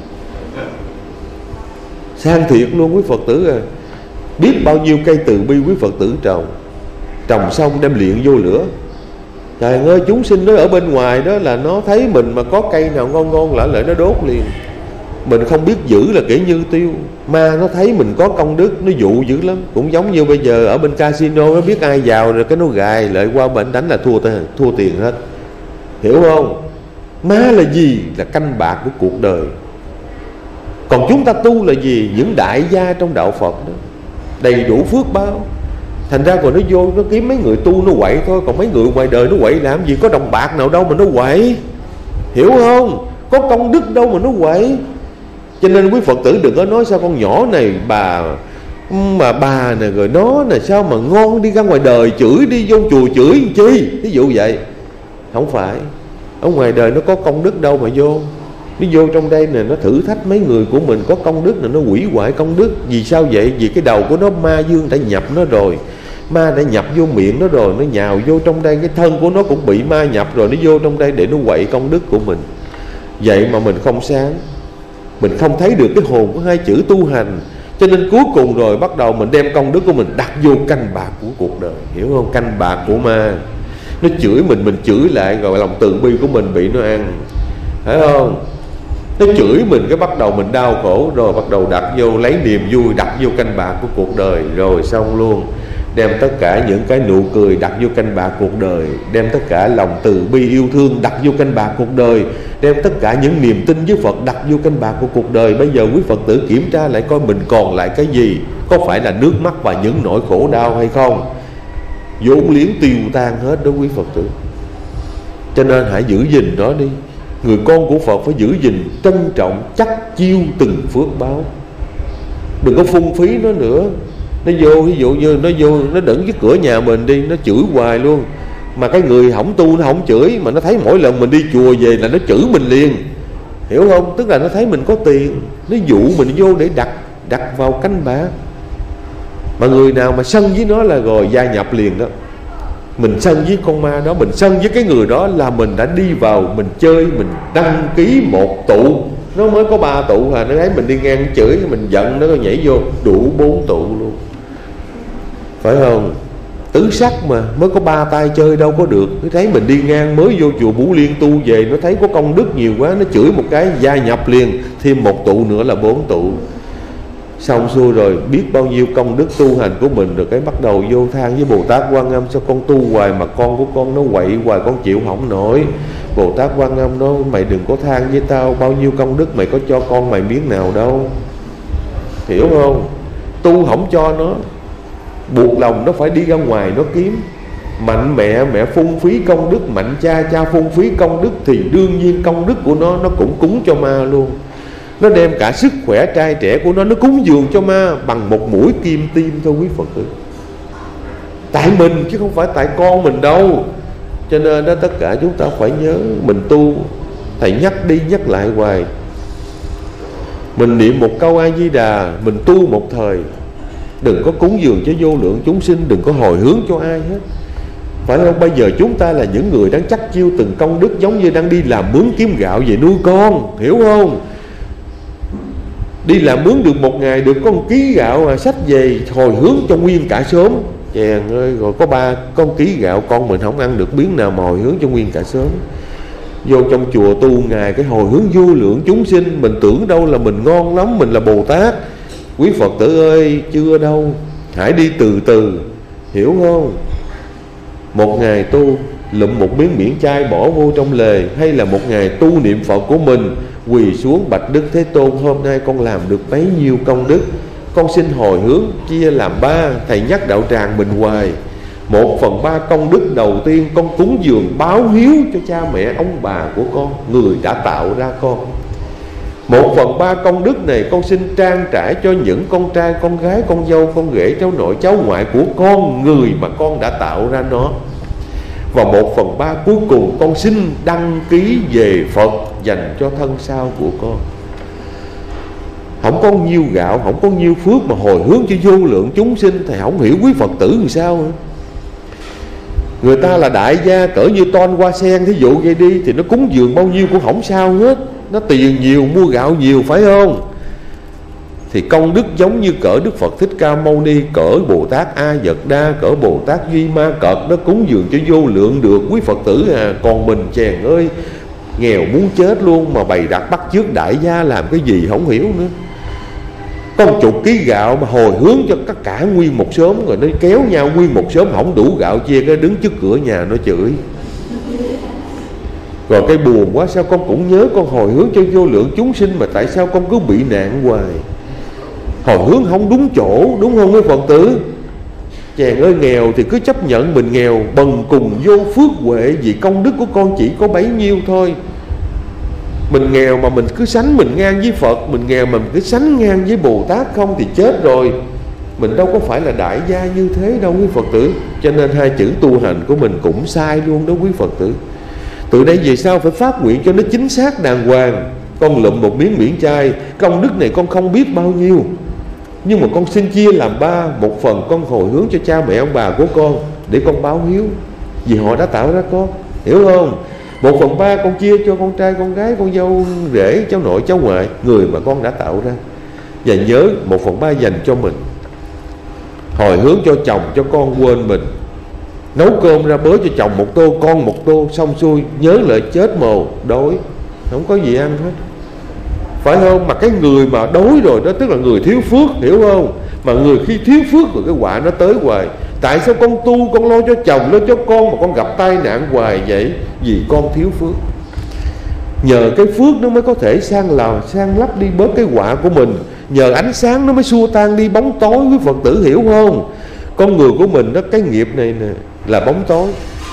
sang thiệt luôn quý Phật tử à. Biết bao nhiêu cây từ bi quý Phật tử trồng xong đem luyện vô lửa. Trời ơi, chúng sinh nó ở bên ngoài đó là nó thấy mình mà có cây nào ngon ngon lại nó đốt liền. Mình không biết giữ là kể như tiêu. Ma nó thấy mình có công đức, nó dụ dữ lắm. Cũng giống như bây giờ ở bên casino, nó biết ai vào rồi cái nó gài lại qua bên đánh là thua tiền hết. Hiểu không? Ma là gì? Là canh bạc của cuộc đời. Còn chúng ta tu là gì? Những đại gia trong đạo Phật đó, đầy đủ phước báo. Thành ra còn nó vô nó kiếm mấy người tu nó quậy thôi. Còn mấy người ngoài đời nó quậy làm gì? Có đồng bạc nào đâu mà nó quậy. Hiểu không? Có công đức đâu mà nó quậy. Cho nên quý Phật tử đừng có nói sao con nhỏ này bà nè, rồi nó nè, sao mà ngon đi ra ngoài đời chửi, đi vô chùa chửi chi, ví dụ vậy. Không phải. Ở ngoài đời nó có công đức đâu mà vô. Nó vô trong đây nè, nó thử thách mấy người của mình có công đức nè, nó hủy hoại công đức. Vì sao vậy? Vì cái đầu của nó ma dương đã nhập nó rồi, ma đã nhập vô miệng nó rồi, nó nhào vô trong đây. Cái thân của nó cũng bị ma nhập rồi, nó vô trong đây để nó quậy công đức của mình. Vậy mà mình không sáng, mình không thấy được cái hồn của hai chữ tu hành. Cho nên cuối cùng rồi bắt đầu mình đem công đức của mình đặt vô canh bạc của cuộc đời. Hiểu không? Canh bạc của ma. Nó chửi mình chửi lại, rồi lòng từ bi của mình bị nó ăn. Phải không? Nó chửi mình cái bắt đầu mình đau khổ, rồi bắt đầu đặt vô, lấy niềm vui đặt vô canh bạc của cuộc đời. Rồi xong luôn. Đem tất cả những cái nụ cười đặt vô canh bạc cuộc đời, đem tất cả lòng từ bi yêu thương đặt vô canh bạc cuộc đời, đem tất cả những niềm tin với Phật đặt vô canh bạc của cuộc đời. Bây giờ quý Phật tử kiểm tra lại coi mình còn lại cái gì. Có phải là nước mắt và những nỗi khổ đau hay không? Vốn liếng tiêu tan hết đó quý Phật tử. Cho nên hãy giữ gìn nó đi. Người con của Phật phải giữ gìn, trân trọng, chắc chiêu từng phước báo. Đừng có phung phí nó nữa. Nó vô, ví dụ như nó vô, nó đứng với cửa nhà mình đi, nó chửi hoài luôn. Mà cái người không tu nó không chửi, mà nó thấy mỗi lần mình đi chùa về là nó chửi mình liền. Hiểu không? Tức là nó thấy mình có tiền, nó dụ mình vô để đặt vào canh bạc. Mà người nào mà sân với nó là rồi gia nhập liền đó. Mình sân với con ma đó, mình sân với cái người đó là mình đã đi vào, mình chơi, mình đăng ký một tụ. Nó mới có 3 tụ à, nó thấy mình đi ngang chửi, mình giận nó nhảy vô đủ 4 tụ luôn. Phải không? Tứ sắc mà, mới có 3 tay chơi đâu có được. Nó thấy mình đi ngang mới vô chùa Bủ Liên tu về, nó thấy có công đức nhiều quá, nó chửi một cái gia nhập liền, thêm 1 tụ nữa là 4 tụ. Xong xuôi rồi biết bao nhiêu công đức tu hành của mình, rồi cái bắt đầu vô than với Bồ Tát Quan Âm: sao con tu hoài mà con của con nó quậy hoài, con chịu không nổi. Bồ Tát Quan Âm nói: mày đừng có than với tao, bao nhiêu công đức mày có cho con mày miếng nào đâu. Hiểu không? Tu không cho nó, buộc lòng nó phải đi ra ngoài nó kiếm. Mạnh mẹ phung phí công đức, mạnh cha phung phí công đức, thì đương nhiên công đức của nó cũng cúng cho ma luôn. Nó đem cả sức khỏe trai trẻ của nó cúng dường cho ma bằng một mũi kim tim thôi quý Phật tử. Tại mình chứ không phải tại con mình đâu. Cho nên đó, tất cả chúng ta phải nhớ, mình tu, thầy nhắc đi nhắc lại hoài. Mình niệm một câu A Di Đà, mình tu một thời, đừng có cúng dường cho vô lượng chúng sinh, đừng có hồi hướng cho ai hết. Phải không? Bây giờ chúng ta là những người đang chắc chiêu từng công đức, giống như đang đi làm mướn kiếm gạo về nuôi con. Hiểu không? Đi làm mướn được một ngày được có 1 ký gạo mà xách về hồi hướng cho nguyên cả xóm. Chèn ơi, rồi có 3 ký gạo, con mình không ăn được miếng nào mà hồi hướng cho nguyên cả xóm. Vô trong chùa tu ngày cái hồi hướng vô lượng chúng sinh, mình tưởng đâu là mình ngon lắm, mình là Bồ Tát. Quý Phật tử ơi, chưa đâu. Hãy đi từ từ. Hiểu không? Một ngày tu lụm một miếng miễn chay bỏ vô trong lề, hay là một ngày tu niệm Phật của mình, quỳ xuống bạch Đức Thế Tôn: hôm nay con làm được bấy nhiêu công đức, con xin hồi hướng chia làm 3. Thầy nhắc đạo tràng mình hoài. 1/3 công đức đầu tiên con cúng dường báo hiếu cho cha mẹ ông bà của con, người đã tạo ra con. 1/3 công đức này con xin trang trải cho những con trai, con gái, con dâu, con rể, cháu nội, cháu ngoại của con, người mà con đã tạo ra nó. Và 1/3 cuối cùng con xin đăng ký về Phật dành cho thân sau của con. Không có nhiêu gạo, không có nhiêu phước mà hồi hướng cho vô lượng chúng sinh. Thầy không hiểu quý Phật tử làm sao nữa. Người ta là đại gia cỡ như Toan Hoa Sen thí dụ vậy đi, thì nó cúng dường bao nhiêu cũng không sao hết. Nó tiền nhiều, mua gạo nhiều, phải không? Thì công đức giống như cỡ Đức Phật Thích Ca Mâu Ni, cỡ Bồ Tát A Dật Đa, cỡ Bồ Tát Duy Ma Cật, nó cúng dường cho vô lượng được quý Phật tử à. Còn mình chèn ơi, nghèo muốn chết luôn mà bày đặt bắt chước đại gia làm cái gì không hiểu nữa. Có 10 ký gạo mà hồi hướng cho tất cả nguyên một xóm, rồi nó kéo nhau nguyên một xóm không đủ gạo chia, cái đứng trước cửa nhà nó chửi. Rồi cái buồn quá, sao con cũng nhớ con hồi hướng cho vô lượng chúng sinh mà tại sao con cứ bị nạn hoài. Hồi hướng không đúng chỗ, đúng không quý Phật tử? Chàng ơi, nghèo thì cứ chấp nhận mình nghèo, bần cùng vô phước huệ, vì công đức của con chỉ có bấy nhiêu thôi. Mình nghèo mà mình cứ sánh mình ngang với Phật, mình nghèo mà mình cứ sánh ngang với Bồ Tát không thì chết rồi. Mình đâu có phải là đại gia như thế đâu quý Phật tử. Cho nên 2 chữ tu hành của mình cũng sai luôn đó quý Phật tử. Từ đây về sau phải phát nguyện cho nó chính xác đàng hoàng. Con lụm một miếng miễn chay, công đức này con không biết bao nhiêu, nhưng mà con xin chia làm ba. Một phần con hồi hướng cho cha mẹ ông bà của con để con báo hiếu, vì họ đã tạo ra con, hiểu không? 1/3 con chia cho con trai, con gái, con dâu, rể, cháu nội, cháu ngoại, người mà con đã tạo ra. Và nhớ 1/3 dành cho mình, hồi hướng cho chồng, cho con quên mình. Nấu cơm ra bới cho chồng một tô, con một tô, xong xuôi nhớ lại chết mồ, đói, không có gì ăn hết, phải không? Mà cái người mà đói rồi đó tức là người thiếu phước, hiểu không? Mà người khi thiếu phước rồi cái họa nó tới hoài. Tại sao con tu, con lo cho chồng, lo cho con mà con gặp tai nạn hoài vậy? Vì con thiếu phước. Nhờ cái phước nó mới có thể sang lấp đi bớt cái họa của mình. Nhờ ánh sáng nó mới xua tan đi bóng tối, quý Phật tử hiểu không? Con người của mình đó, cái nghiệp này nè là bóng tối,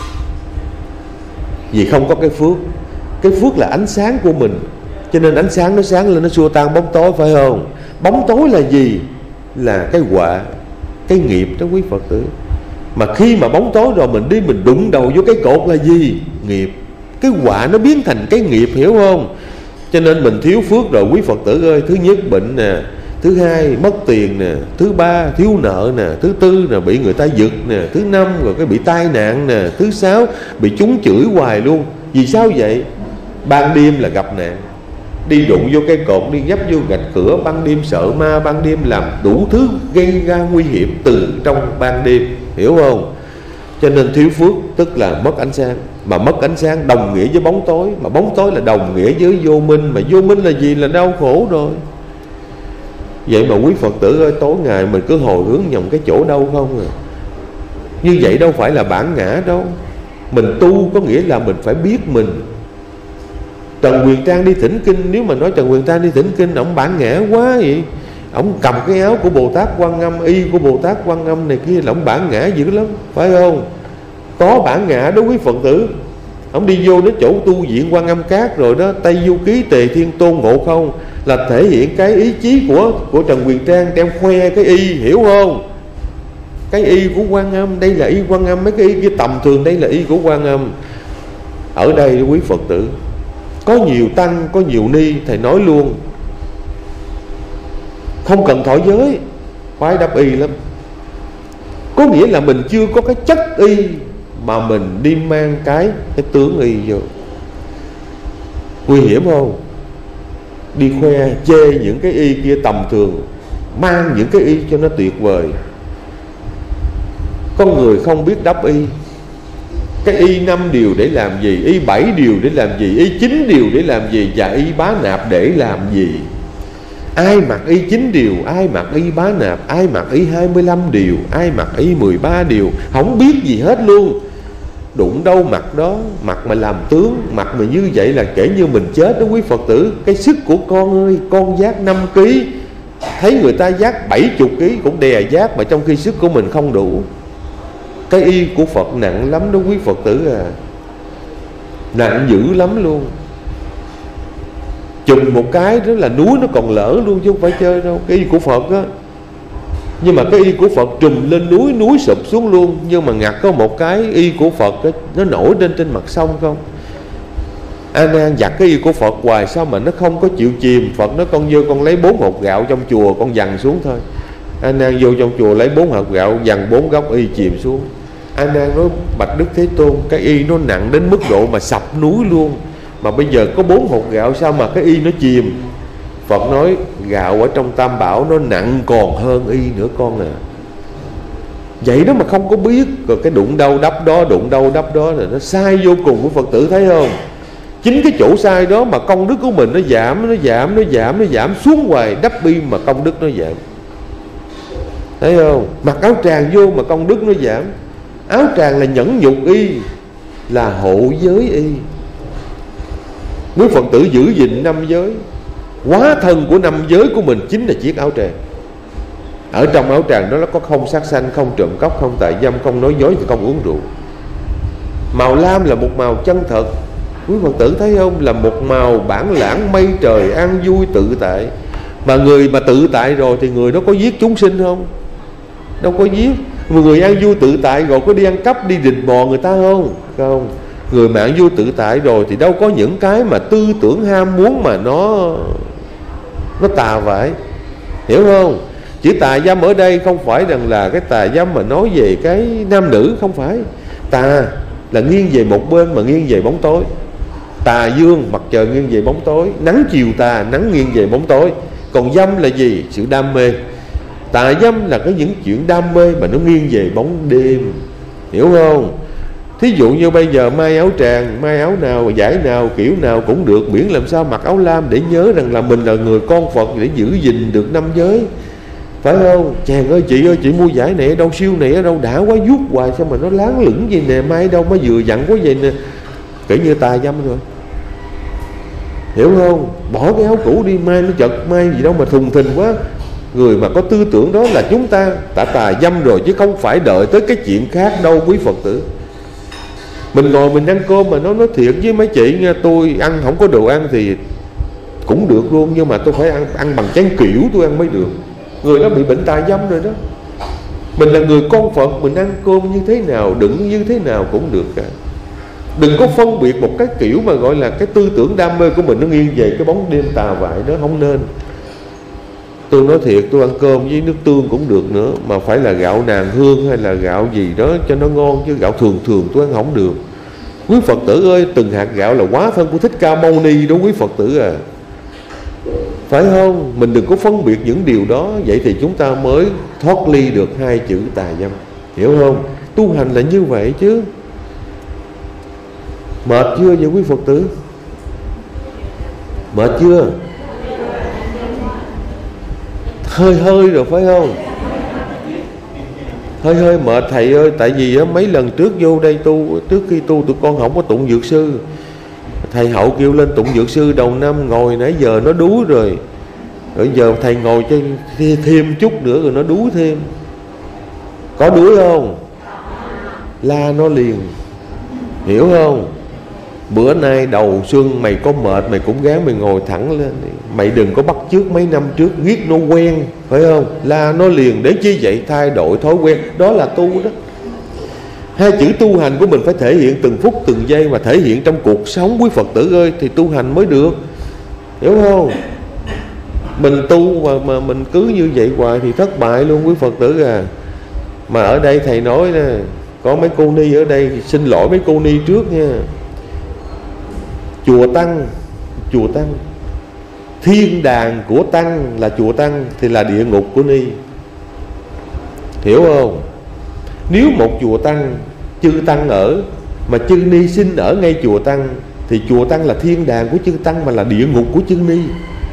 vì không có cái phước. Cái phước là ánh sáng của mình, cho nên ánh sáng nó sáng lên, nó xua tan bóng tối, phải không? Bóng tối là gì? Là cái họa, cái nghiệp đó quý Phật tử. Mà khi mà bóng tối rồi mình đi mình đụng đầu vô cái cột là gì? Nghiệp. Cái họa nó biến thành cái nghiệp, hiểu không? Cho nên mình thiếu phước rồi quý Phật tử ơi. Thứ nhất bệnh nè, thứ hai mất tiền nè, thứ ba thiếu nợ nè, thứ tư nè bị người ta giật nè, thứ năm rồi cái bị tai nạn nè, thứ sáu bị chúng chửi hoài luôn. Vì sao vậy? Ban đêm là gặp nạn, đi đụng vô cây cột, đi dấp vô gạch cửa, ban đêm sợ ma, ban đêm làm đủ thứ gây ra nguy hiểm từ trong ban đêm, hiểu không? Cho nên thiếu phước tức là mất ánh sáng. Mà mất ánh sáng đồng nghĩa với bóng tối, mà bóng tối là đồng nghĩa với vô minh. Mà vô minh là gì? Là đau khổ rồi. Vậy mà quý Phật tử ơi, tối ngày mình cứ hồi hướng nhầm cái chỗ đâu không à. Như vậy đâu phải là bản ngã đâu. Mình tu có nghĩa là mình phải biết mình. Trần Quyền Trang đi thỉnh kinh, nếu mà nói Trần Quyền Trang đi thỉnh kinh, ổng bản ngã quá vậy. Ổng cầm cái áo của Bồ Tát Quan Âm, y của Bồ Tát Quan Âm này kia là ổng bản ngã dữ lắm, phải không? Có bản ngã đó quý Phật tử. Ổng đi vô đến chỗ tu viện Quan Âm Cát rồi đó, Tây Du Ký Tề Thiên Tôn Ngộ Không, là thể hiện cái ý chí của Trần Quyền Trang, đem khoe cái y, hiểu không? Cái y của Quan Âm, đây là y Quan Âm, mấy cái y kia tầm thường, đây là y của Quan Âm. Ở đây quý Phật tử, có nhiều tăng, có nhiều ni, thầy nói luôn, không cần thọ giới, khoái đắp y lắm. Có nghĩa là mình chưa có cái chất y mà mình đi mang cái tướng y vô. Nguy hiểm không? Đi khoe chê những cái y kia tầm thường, mang những cái y cho nó tuyệt vời. Con người không biết đắp y. Cái y 5 điều để làm gì, y 7 điều để làm gì, y 9 điều để làm gì, và y bá nạp để làm gì. Ai mặc y 9 điều, ai mặc y bá nạp, ai mặc y 25 điều, ai mặc y 13 điều, không biết gì hết luôn. Đụng đâu mặc đó, mặc mà làm tướng, mặc mà như vậy là kể như mình chết đó quý Phật tử. Cái sức của con ơi, con vác 5 kg, thấy người ta vác 70 kg cũng đè vác, mà trong khi sức của mình không đủ. Cái y của Phật nặng lắm đó quý Phật tử à, nặng dữ lắm luôn. Chùm một cái đó là núi nó còn lỡ luôn chứ không phải chơi đâu. Cái y của Phật á, nhưng mà cái y của Phật trùm lên núi, núi sụp xuống luôn. Nhưng mà ngặt có một cái y của Phật đó, nó nổi lên trên mặt sông không. A Nan giặt cái y của Phật hoài, sao mà nó không có chịu chìm. Phật nói con vô con lấy 4 hột gạo trong chùa, con dằn xuống thôi. A Nan vô trong chùa lấy 4 hột gạo, dằn 4 góc y chìm xuống. A Nan nói bạch Đức Thế Tôn, cái y nó nặng đến mức độ mà sập núi luôn, mà bây giờ có 4 hột gạo sao mà cái y nó chìm. Phật nói gạo ở trong Tam Bảo nó nặng còn hơn y nữa con à. Vậy đó mà không có biết. Rồi cái đụng đâu đắp đó, đụng đâu đắp đó là nó sai vô cùng của Phật tử, thấy không? Chính cái chỗ sai đó mà công đức của mình nó giảm xuống hoài. Đắp y mà công đức nó giảm, thấy không? Mặc áo tràng vô mà công đức nó giảm. Áo tràng là nhẫn nhục y, là hộ giới y. Quý Phật tử giữ gìn 5 giới. Hóa thân của 5 giới của mình chính là chiếc áo tràng. Ở trong áo tràng đó nó có không sát sanh, không trộm cắp, không tà dâm, không nói dối, thì không uống rượu. Màu lam là một màu chân thật, quý Phật tử thấy không? Là một màu bản lãng, mây trời, an vui, tự tại. Mà người mà tự tại rồi thì người đó có giết chúng sinh không? Đâu có giết. Mà người an vui tự tại rồi có đi ăn cắp, đi rình mò người ta không? Không. Người mạng vui tự tại rồi thì đâu có những cái mà tư tưởng ham muốn mà nó tà vãi, hiểu không? Chữ tà dâm ở đây không phải rằng là cái tà dâm mà nói về cái nam nữ, không phải. Tà là nghiêng về một bên, mà nghiêng về bóng tối. Tà dương, mặt trời nghiêng về bóng tối. Nắng chiều tà, nắng nghiêng về bóng tối. Còn dâm là gì? Sự đam mê. Tà dâm là cái những chuyện đam mê mà nó nghiêng về bóng đêm, hiểu không? Thí dụ như bây giờ may áo tràng, may áo nào, giải nào, kiểu nào cũng được, miễn làm sao mặc áo lam để nhớ rằng là mình là người con Phật, để giữ gìn được năm giới, phải không? Chàng ơi, chị ơi, chị mua giải này ở đâu, siêu này ở đâu, đã quá, vuốt hoài sao mà nó láng lửng gì nè, may đâu mà vừa dặn quá vậy nè. Kể như tà dâm rồi, hiểu không? Bỏ cái áo cũ đi, may nó chật, may gì đâu mà thùng thình quá. Người mà có tư tưởng đó là chúng ta đã tà dâm rồi, chứ không phải đợi tới cái chuyện khác đâu quý Phật tử. Mình ngồi mình ăn cơm mà nó nói thiệt với mấy chị nha, tôi ăn không có đồ ăn thì cũng được luôn, nhưng mà tôi phải ăn bằng chén kiểu tôi ăn mới được. Người đó bị bệnh tà dâm rồi đó. Mình là người con Phật, mình ăn cơm như thế nào, đựng như thế nào cũng được cả. Đừng có phân biệt một cái kiểu mà gọi là cái tư tưởng đam mê của mình nó nghiêng về cái bóng đêm tà vại đó, không nên. Tôi nói thiệt, tôi ăn cơm với nước tương cũng được nữa, mà phải là gạo nàng hương hay là gạo gì đó cho nó ngon, chứ gạo thường thường tôi ăn không được. Quý Phật tử ơi, từng hạt gạo là hóa thân của Thích Ca Mâu Ni đó quý Phật tử à, phải không? Mình đừng có phân biệt những điều đó. Vậy thì chúng ta mới thoát ly được hai chữ tà dâm, hiểu không? Tu hành là như vậy chứ. Mệt chưa vậy quý Phật tử? Mệt chưa? Hơi hơi rồi phải không? Hơi hơi mệt thầy ơi. Tại vì mấy lần trước vô đây tu, trước khi tu tụi con không có tụng dược sư. Thầy Hậu kêu lên tụng dược sư đầu năm, ngồi nãy giờ nó đuối rồi. Rồi giờ thầy ngồi cho thêm chút nữa rồi nó đuối thêm. Có đuối không? La nó liền, hiểu không? Bữa nay đầu xuân mày có mệt mày cũng gắng mày ngồi thẳng lên. Mày đừng có bắt chước mấy năm trước, giết nó quen, phải không? La nó liền, để chi vậy? Thay đổi thói quen, đó là tu đó. Hai chữ tu hành của mình phải thể hiện từng phút từng giây, mà thể hiện trong cuộc sống quý Phật tử ơi, thì tu hành mới được, hiểu không? Mình tu mà mình cứ như vậy hoài thì thất bại luôn quý Phật tử à. Mà ở đây thầy nói nè, có mấy cô ni ở đây, xin lỗi mấy cô ni trước nha. Chùa Tăng, thiên đàng của Tăng là chùa Tăng thì là địa ngục của ni, hiểu không? Nếu một chùa Tăng chư Tăng ở, mà chư ni sinh ở ngay chùa Tăng, thì chùa Tăng là thiên đàng của chư Tăng, mà là địa ngục của chư ni.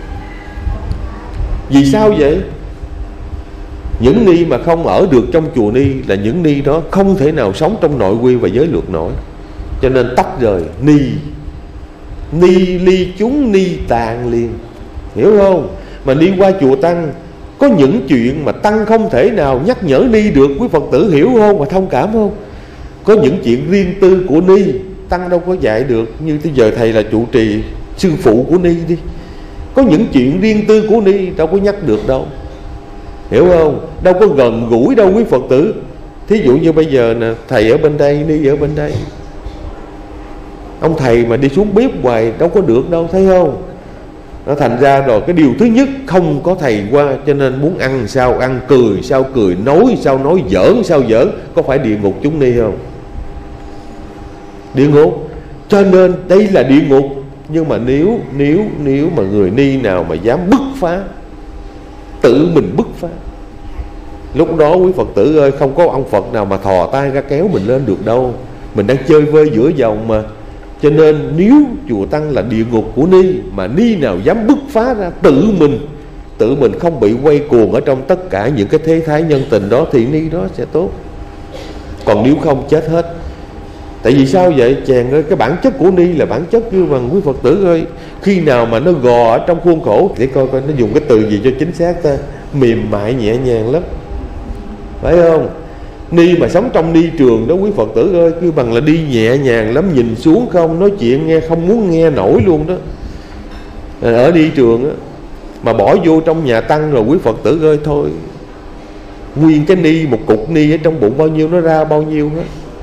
Vì sao vậy? Những ni mà không ở được trong chùa ni là những ni đó không thể nào sống trong nội quy và giới luật nổi. Cho nên tách rời, ni ly chúng ni tàn liền, hiểu không? Mà đi qua chùa Tăng có những chuyện mà Tăng không thể nào nhắc nhở ni được, quý Phật tử hiểu không và thông cảm không? Có những chuyện riêng tư của ni Tăng đâu có dạy được. Như bây giờ thầy là trụ trì, sư phụ của ni đi, có những chuyện riêng tư của ni đâu có nhắc được đâu, hiểu không? Đâu có gần gũi đâu quý Phật tử. Thí dụ như bây giờ nè, thầy ở bên đây, ni ở bên đây, ông thầy mà đi xuống bếp hoài đâu có được đâu, thấy không? Nó thành ra rồi cái điều thứ nhất, không có thầy qua, cho nên muốn ăn sao ăn, cười sao cười, nói sao nói, giỡn sao giỡn. Có phải địa ngục chúng ni không? Địa ngục. Cho nên đây là địa ngục. Nhưng mà nếu mà người ni nào mà dám bứt phá, tự mình bứt phá, lúc đó quý Phật tử ơi, không có ông Phật nào mà thò tay ra kéo mình lên được đâu. Mình đang chơi vơi giữa dòng mà. Cho nên nếu chùa Tăng là địa ngục của ni, mà ni nào dám bứt phá ra, tự mình không bị quay cuồng ở trong tất cả những cái thế thái nhân tình đó, thì ni đó sẽ tốt. Còn nếu không chết hết. Tại vì sao vậy? Chàng ơi, cái bản chất của ni là bản chất như bằng quý Phật tử ơi. Khi nào mà nó gò ở trong khuôn khổ, để coi coi nó dùng cái từ gì cho chính xác ta. Mềm mại nhẹ nhàng lắm, phải không? Ni mà sống trong ni trường đó quý Phật tử ơi, cứ bằng là đi nhẹ nhàng lắm, nhìn xuống không, nói chuyện nghe không muốn nghe nổi luôn đó. Ở ni trường á, mà bỏ vô trong nhà Tăng rồi quý Phật tử ơi, thôi, nguyên cái ni, một cục ni ở trong bụng bao nhiêu nó ra bao nhiêu hết.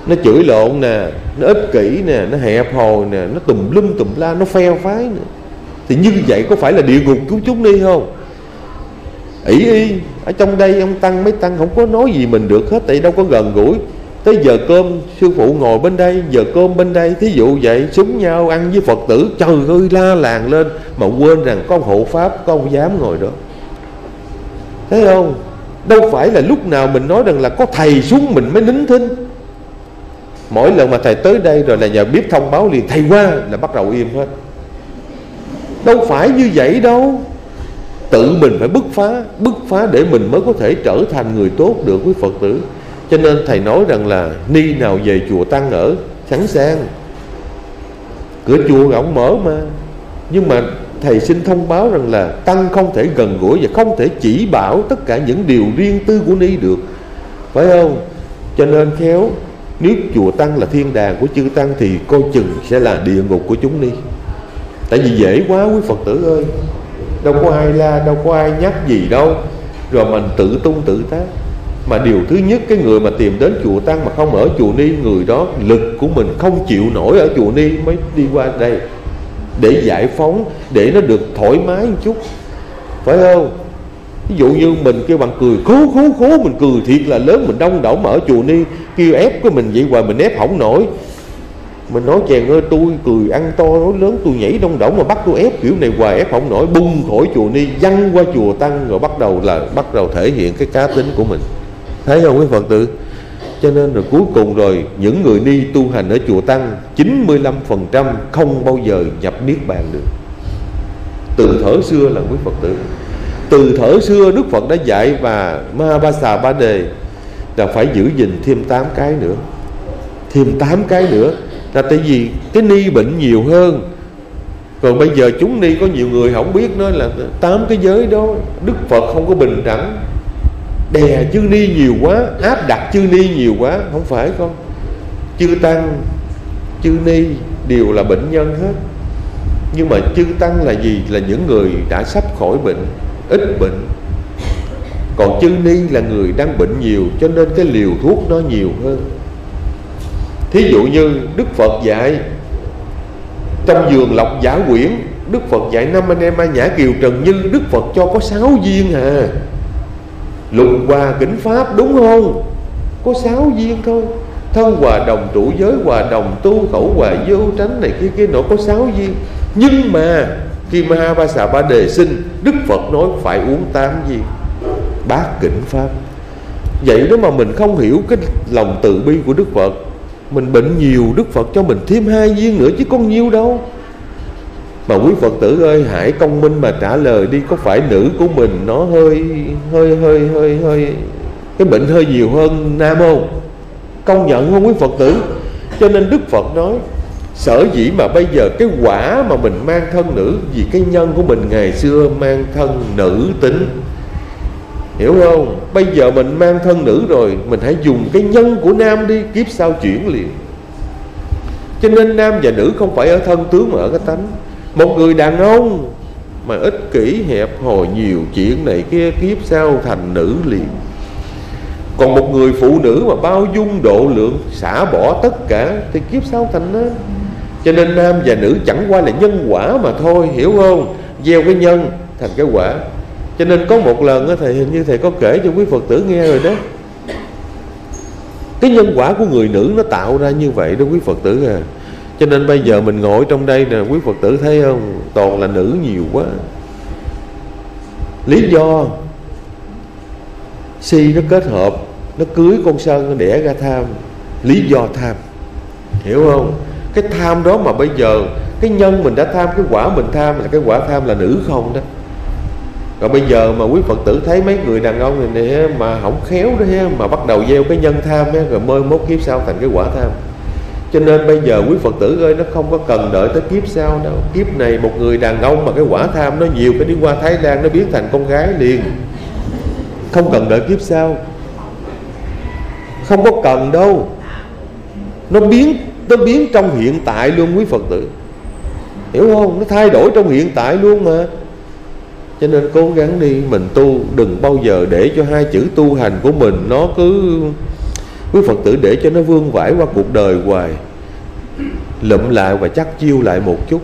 nó chửi lộn nè, nó ích kỷ nè, nó hẹp hòi nè, nó tùm lum tùm la, nó phe phái nè, thì như vậy có phải là địa ngục của chúng đi không? ỷ y ở trong đây ông tăng, mấy tăng không có nói gì mình được hết, tại đâu có gần gũi. Tới giờ cơm sư phụ ngồi bên đây, giờ cơm bên đây, thí dụ vậy, súng nhau ăn với Phật tử, trời ơi la làng lên, mà quên rằng có ông hộ pháp, có ông giám ngồi đó. Thấy không? Đâu phải là lúc nào mình nói rằng là có thầy xuống mình mới nín thinh. Mỗi lần mà thầy tới đây rồi là nhà bếp thông báo liền, thầy qua là bắt đầu im hết. Đâu phải như vậy đâu. Tự mình phải bứt phá để mình mới có thể trở thành người tốt được với Phật tử. Cho nên thầy nói rằng là ni nào về chùa tăng ở, sẵn sàng. Cửa chùa rộng mở mà. Nhưng mà thầy xin thông báo rằng là tăng không thể gần gũi và không thể chỉ bảo tất cả những điều riêng tư của ni được, phải không? Cho nên khéo, nếu chùa tăng là thiên đàng của chư tăng thì coi chừng sẽ là địa ngục của chúng ni. Tại vì dễ quá quý Phật tử ơi, đâu có ai la, đâu có ai nhắc gì đâu, rồi mình tự tung tự tác. Mà điều thứ nhất, cái người mà tìm đến chùa tăng mà không ở chùa ni, người đó lực của mình không chịu nổi ở chùa ni mới đi qua đây để giải phóng, để nó được thoải mái một chút, phải không? Ví dụ như mình kêu bằng cười khố, mình cười thiệt là lớn, mình đông đảo, mà ở chùa ni kêu ép cái mình vậy hoài mình ép không nổi. Mình nói chàng ơi, tôi cười ăn to nói lớn, tôi nhảy đông đảo mà bắt tôi ép kiểu này hoài ép không nổi, bung khỏi chùa ni văng qua chùa tăng, rồi bắt đầu thể hiện cái cá tính của mình. Thấy không quý Phật tử? Cho nên rồi cuối cùng rồi những người ni tu hành ở chùa tăng 95% không bao giờ nhập niết bàn được. Từ thuở xưa là quý Phật tử, từ thuở xưa Đức Phật đã dạy, và Mahābāsā Bā Đề là phải giữ gìn thêm 8 cái nữa. Thêm 8 cái nữa là tại vì cái ni bệnh nhiều hơn. Còn bây giờ chúng ni có nhiều người không biết nói là 8 cái giới đó Đức Phật không có bình đẳng, đè chư ni nhiều quá, áp đặt chư ni nhiều quá. Không phải con. Chư tăng, chư ni đều là bệnh nhân hết. Nhưng mà chư tăng là gì? Là những người đã sắp khỏi bệnh, ít bệnh. Còn chư ni là người đang bệnh nhiều, cho nên cái liều thuốc nó nhiều hơn. Thí dụ như Đức Phật dạy trong vườn Lộc Giả Quyển, Đức Phật dạy 5 anh em A Nhã Kiều Trần Như, Đức Phật cho có 6 viên à. Lục Hòa Kỉnh Pháp đúng không? Có 6 viên thôi. Thân hòa đồng, trụ giới hòa đồng, tu khẩu hòa vô tránh này kia nọ, có 6 viên. Nhưng mà khi Mahābāsā Bā Đề sinh, Đức Phật nói phải uống 8 viên Bát Kỉnh Pháp. Vậy đó mà mình không hiểu cái lòng từ bi của Đức Phật. Mình bệnh nhiều, Đức Phật cho mình thêm 2 viên nữa chứ có nhiêu đâu. Mà quý Phật tử ơi, hãy công minh mà trả lời đi, có phải nữ của mình nó hơi cái bệnh hơi nhiều hơn nam không? Công nhận không quý Phật tử? Cho nên Đức Phật nói sở dĩ mà bây giờ cái quả mà mình mang thân nữ, vì cái nhân của mình ngày xưa mang thân nữ tính, hiểu không? Bây giờ mình mang thân nữ rồi, mình hãy dùng cái nhân của nam đi, kiếp sau chuyển liền. Cho nên nam và nữ không phải ở thân tướng mà ở cái tánh. Một người đàn ông mà ích kỷ, hẹp hòi, nhiều chuyện này kia, kiếp sau thành nữ liền. Còn một người phụ nữ mà bao dung độ lượng, xả bỏ tất cả, thì kiếp sau thành nam. Cho nên nam và nữ chẳng qua là nhân quả mà thôi, hiểu không? Gieo cái nhân thành cái quả. Cho nên có một lần đó, thầy hình như thầy có kể cho quý Phật tử nghe rồi đó. Cái nhân quả của người nữ nó tạo ra như vậy đó quý Phật tử à. Cho nên bây giờ mình ngồi trong đây nè, quý Phật tử thấy không? Toàn là nữ nhiều quá. Lý do Si nó kết hợp, nó cưới con Sơn, nó đẻ ra tham. Lý do tham, hiểu không? Cái tham đó mà bây giờ cái nhân mình đã tham, cái quả mình tham là cái quả tham là nữ không đó. Rồi bây giờ mà quý Phật tử thấy mấy người đàn ông này mà không khéo đó, mà bắt đầu gieo cái nhân tham, rồi mới mốt kiếp sau thành cái quả tham. Cho nên bây giờ quý Phật tử ơi, nó không có cần đợi tới kiếp sau đâu. Kiếp này một người đàn ông mà cái quả tham nó nhiều, cái đi qua Thái Lan nó biến thành con gái liền, không cần đợi kiếp sau. Không có cần đâu. Nó biến trong hiện tại luôn quý Phật tử, hiểu không? Nó thay đổi trong hiện tại luôn mà. Cho nên cố gắng đi, mình tu đừng bao giờ để cho 2 chữ tu hành của mình nó cứ Quý Phật tử để cho nó vương vãi qua cuộc đời hoài, lụm lại và chắc chiêu lại một chút.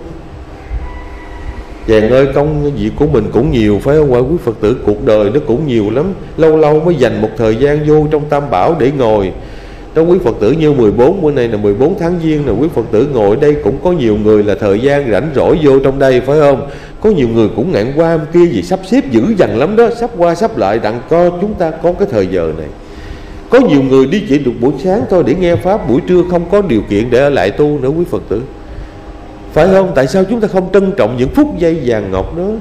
Chàng ơi, công việc của mình cũng nhiều phải không ạ quý Phật tử? Cuộc đời nó cũng nhiều lắm, lâu lâu mới dành một thời gian vô trong Tam Bảo để ngồi. Đó quý Phật tử như 14 bữa nay là 14 tháng Giêng là quý Phật tử ngồi đây cũng có nhiều người là thời gian rảnh rỗi vô trong đây phải không? Có nhiều người cũng ngạn qua kia gì sắp xếp dữ dằn lắm đó, sắp qua sắp lại đặng co chúng ta có cái thời giờ này. Có nhiều người đi chỉ được buổi sáng thôi để nghe Pháp, buổi trưa không có điều kiện để ở lại tu nữa quý Phật tử. Phải không? Tại sao chúng ta không trân trọng những phút giây vàng ngọc đó?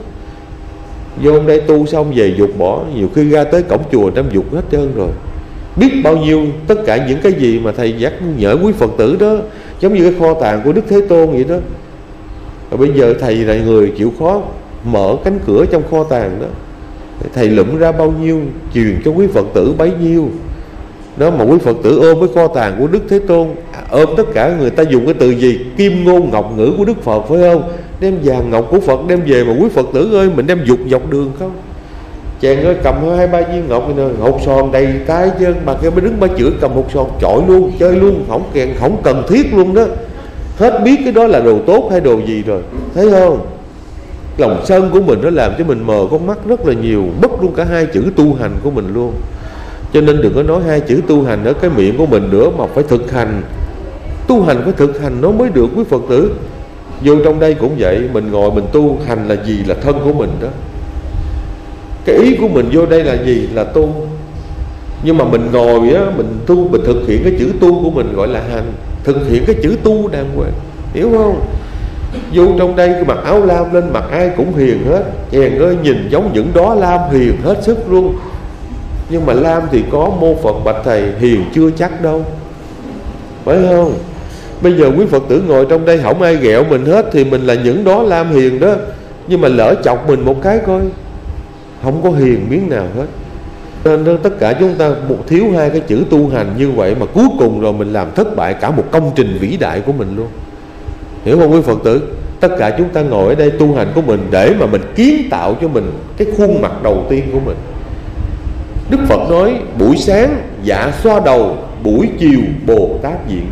Vô đây tu xong về dục bỏ, nhiều khi ra tới cổng chùa đâm dục hết trơn rồi. Biết bao nhiêu tất cả những cái gì mà thầy nhắc nhở quý Phật tử đó, giống như cái kho tàng của Đức Thế Tôn vậy đó. Và bây giờ thầy là người chịu khó mở cánh cửa trong kho tàng đó, thầy lụm ra bao nhiêu truyền cho quý Phật tử bấy nhiêu đó. Mà quý Phật tử ôm cái kho tàng của Đức Thế Tôn, ôm tất cả, người ta dùng cái từ gì? Kim ngôn ngọc ngữ của Đức Phật phải không? Đem vàng ngọc của Phật đem về, mà quý Phật tử ơi, mình đem dục dọc đường không? Chàng ơi, cầm 2-3 viên ngọc này, hột sòn đầy tay chân, mà cái mới đứng ba chửi cầm hột sòn chọi luôn, chơi luôn, không cần thiết luôn đó. Hết biết cái đó là đồ tốt hay đồ gì rồi, thấy không? Lòng sân của mình nó làm cho mình mờ con mắt rất là nhiều, mất luôn cả hai chữ tu hành của mình luôn. Cho nên đừng có nói hai chữ tu hành ở cái miệng của mình nữa, mà phải thực hành. Tu hành phải thực hành nó mới được quý Phật tử. Vô trong đây cũng vậy, mình ngồi mình tu hành là gì? Là thân của mình đó. Cái ý của mình vô đây là gì? Là tu. Nhưng mà mình ngồi á, mình tu, mình thực hiện cái chữ tu của mình gọi là hành. Thực hiện cái chữ tu đàng hoàng, hiểu không? Vô trong đây cái mặc áo lam lên, mặc ai cũng hiền hết. Chàng ơi, nhìn giống những đóa lam hiền hết sức luôn. Nhưng mà lam thì có mô Phật bạch thầy, hiền chưa chắc đâu, phải không? Bây giờ quý Phật tử ngồi trong đây không ai ghẹo mình hết thì mình là những đóa lam hiền đó. Nhưng mà lỡ chọc mình một cái coi, không có hiền miếng nào hết. Nên tất cả chúng ta thiếu hai cái chữ tu hành như vậy, mà cuối cùng rồi mình làm thất bại cả một công trình vĩ đại của mình luôn, hiểu không quý Phật tử? Tất cả chúng ta ngồi ở đây tu hành của mình để mà mình kiến tạo cho mình cái khuôn mặt đầu tiên của mình. Đức Phật nói buổi sáng dạ xoa đầu, buổi chiều Bồ Tát diện.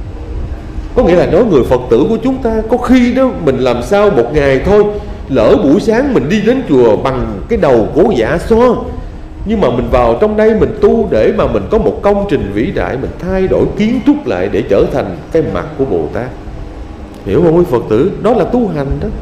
Có nghĩa là nói người Phật tử của chúng ta có khi đó mình làm sao một ngày thôi, lỡ buổi sáng mình đi đến chùa bằng cái đầu của dạ xoa, nhưng mà mình vào trong đây mình tu để mà mình có một công trình vĩ đại, mình thay đổi kiến trúc lại để trở thành cái mặt của Bồ Tát, hiểu không quý Phật tử? Đó là tu hành đó.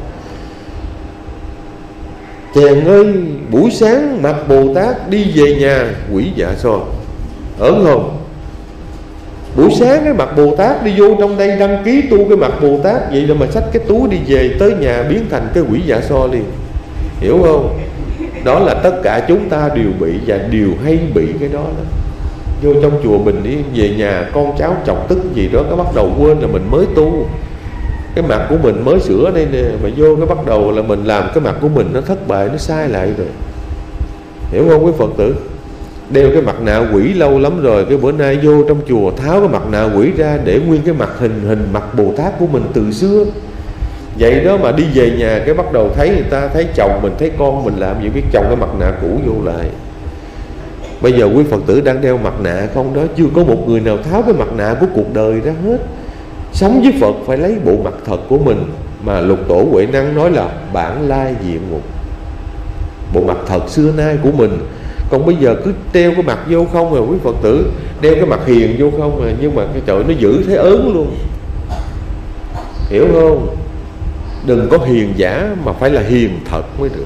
Chàng ơi, buổi sáng mặt Bồ Tát, đi về nhà quỷ dạ xoa, ớn không? Buổi sáng cái mặt Bồ Tát đi vô trong đây đăng ký tu cái mặt Bồ Tát, vậy là mà xách cái túi đi về tới nhà biến thành cái quỷ dạ xoa liền, hiểu không? Đó là tất cả chúng ta đều bị và đều hay bị cái đó đó. Vô trong chùa mình đi, về nhà con cháu chọc tức gì đó, cái bắt đầu quên là mình mới tu. Cái mặt của mình mới sửa đây nè, mà vô cái bắt đầu là mình làm cái mặt của mình nó thất bại, nó sai lại rồi, hiểu không quý Phật tử? Đeo cái mặt nạ quỷ lâu lắm rồi, cái bữa nay vô trong chùa tháo cái mặt nạ quỷ ra để nguyên cái mặt hình mặt Bồ Tát của mình từ xưa. Vậy đó mà đi về nhà cái bắt đầu thấy người ta, thấy chồng mình, thấy con mình làm gì biết chồng cái mặt nạ cũ vô lại. Bây giờ quý Phật tử đang đeo mặt nạ không đó? Chưa có một người nào tháo cái mặt nạ của cuộc đời ra hết. Sống với Phật phải lấy bộ mặt thật của mình, mà Lục Tổ Huệ Năng nói là bản lai diện mục, bộ mặt thật xưa nay của mình. Còn bây giờ cứ đeo cái mặt vô không rồi quý Phật tử, đeo cái mặt hiền vô không rồi, nhưng mà cái trời nó giữ thế ớn luôn, hiểu không? Đừng có hiền giả mà phải là hiền thật mới được.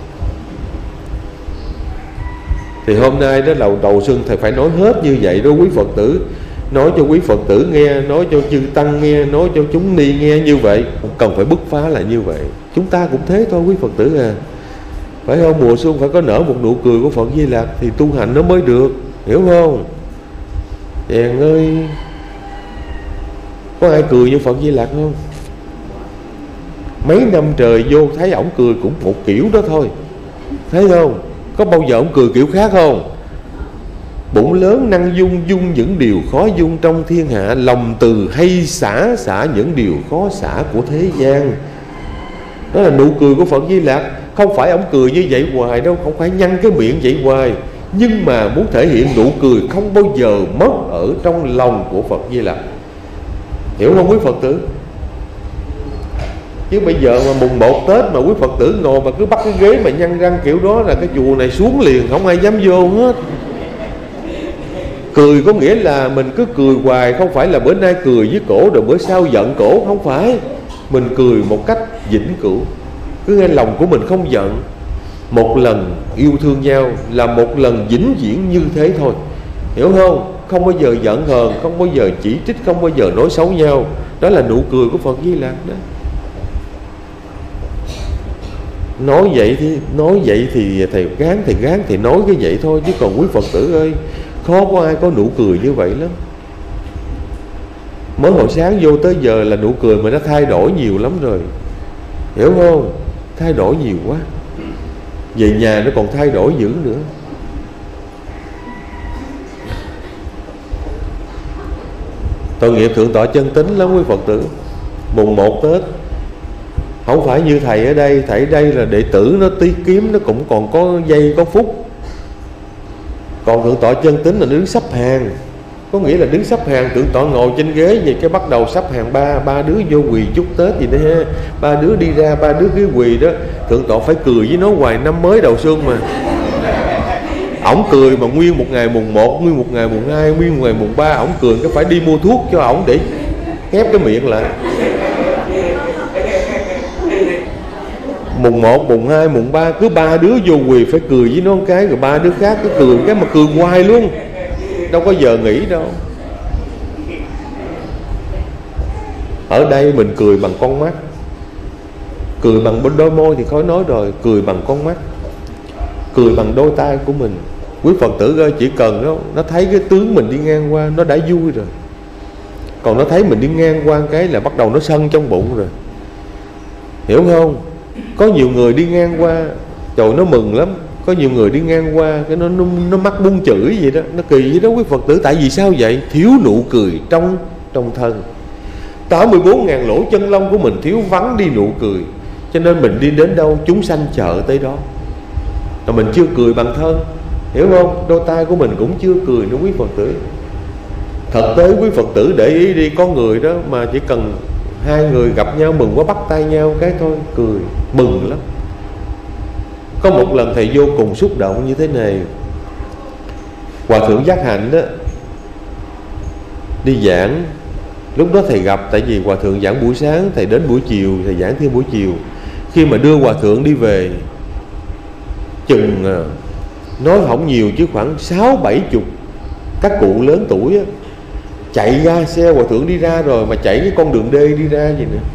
Thì hôm nay đó là đầu xuân thầy phải nói hết như vậy đó quý Phật tử. Nói cho quý Phật tử nghe, nói cho chư tăng nghe, nói cho chúng ni nghe như vậy. Cần phải bứt phá là như vậy. Chúng ta cũng thế thôi quý Phật tử à, phải không? Mùa xuân phải có nở một nụ cười của Phật Di Lặc thì tu hành nó mới được, hiểu không? Chàng ơi, có ai cười như Phật Di Lặc không? Mấy năm trời vô thấy ổng cười cũng một kiểu đó thôi, thấy không? Có bao giờ ổng cười kiểu khác không? Bụng lớn năng dung, dung những điều khó dung trong thiên hạ, lòng từ hay xả, xả những điều khó xả của thế gian. Đó là nụ cười của Phật Di Lặc. Không phải ổng cười như vậy hoài đâu, không phải nhăn cái miệng vậy hoài, nhưng mà muốn thể hiện nụ cười không bao giờ mất ở trong lòng của Phật Di Lặc. Hiểu không quý Phật tử? Chứ bây giờ mà mùng 1 Tết mà quý Phật tử ngồi mà cứ bắt cái ghế mà nhăn răng kiểu đó là cái chùa này xuống liền, không ai dám vô hết. Cười có nghĩa là mình cứ cười hoài, không phải là bữa nay cười với cổ rồi bữa sau giận cổ, không phải. Mình cười một cách vĩnh cửu, cứ nghe lòng của mình không giận. Một lần yêu thương nhau là một lần vĩnh viễn như thế thôi. Hiểu không? Không bao giờ giận hờn, không bao giờ chỉ trích, không bao giờ nói xấu nhau. Đó là nụ cười của Phật Di Lặc đó. Nói vậy thì thầy gán thì nói cái vậy thôi. Chứ còn quý Phật tử ơi, khó có ai có nụ cười như vậy lắm. Mới hồi sáng vô tới giờ là nụ cười mà nó thay đổi nhiều lắm rồi. Hiểu không? Thay đổi nhiều quá. Về nhà nó còn thay đổi dữ nữa. Tội nghiệp thượng tọa chân tính lắm quý Phật tử. Mùng 1 Tết không phải như thầy ở đây. Thầy ở đây là đệ tử nó tí kiếm, nó cũng còn có giây có phút. Còn thượng tọa chân tính là đứng sắp hàng. Có nghĩa là đứng sắp hàng, thượng tọa ngồi trên ghế vậy cái bắt đầu sắp hàng ba đứa vô quỳ chúc Tết gì đó ha. Ba đứa đi ra, ba đứa cứ quỳ đó. Thượng tọa phải cười với nó hoài, năm mới đầu xuân mà. Ổng cười mà nguyên một ngày mùng 1, nguyên một ngày mùng 2, nguyên một ngày mùng 3 ổng cười cái phải đi mua thuốc cho ổng để khép cái miệng lại. Mùng 1, mùng 2, mùng 3 cứ ba đứa vô quỳ phải cười với nó một cái, rồi ba đứa khác cứ cười cái mà cười hoài luôn, đâu có giờ nghỉ đâu. Ở đây mình cười bằng con mắt, cười bằng đôi môi thì khó nói rồi, cười bằng con mắt, cười bằng đôi tay của mình. Quý Phật tử ơi, chỉ cần nó thấy cái tướng mình đi ngang qua nó đã vui rồi. Còn nó thấy mình đi ngang qua cái là bắt đầu nó sân trong bụng rồi. Hiểu không? Có nhiều người đi ngang qua trời nó mừng lắm. Có nhiều người đi ngang qua cái nó mắc buông chửi vậy đó. Nó kỳ vậy đó quý Phật tử. Tại vì sao vậy? Thiếu nụ cười trong thân. 84.000 lỗ chân lông của mình thiếu vắng đi nụ cười. Cho nên mình đi đến đâu chúng sanh chợ tới đó. Rồi mình chưa cười bằng thân. Hiểu không? Đôi tay của mình cũng chưa cười nữa quý Phật tử. Thực tế quý Phật tử để ý đi, có người đó mà chỉ cần hai người gặp nhau mừng quá bắt tay nhau cái thôi, cười mừng lắm. Có một lần thầy vô cùng xúc động như thế này. Hòa thượng Giác Hạnh đó đi giảng. Lúc đó thầy gặp, tại vì hòa thượng giảng buổi sáng, thầy đến buổi chiều, thầy giảng thêm buổi chiều. Khi mà đưa hòa thượng đi về, chừng nói không nhiều chứ khoảng 60-70 các cụ lớn tuổi á, chạy ra xe hòa thượng đi ra rồi, mà chạy cái con đường D đi ra gì nữa.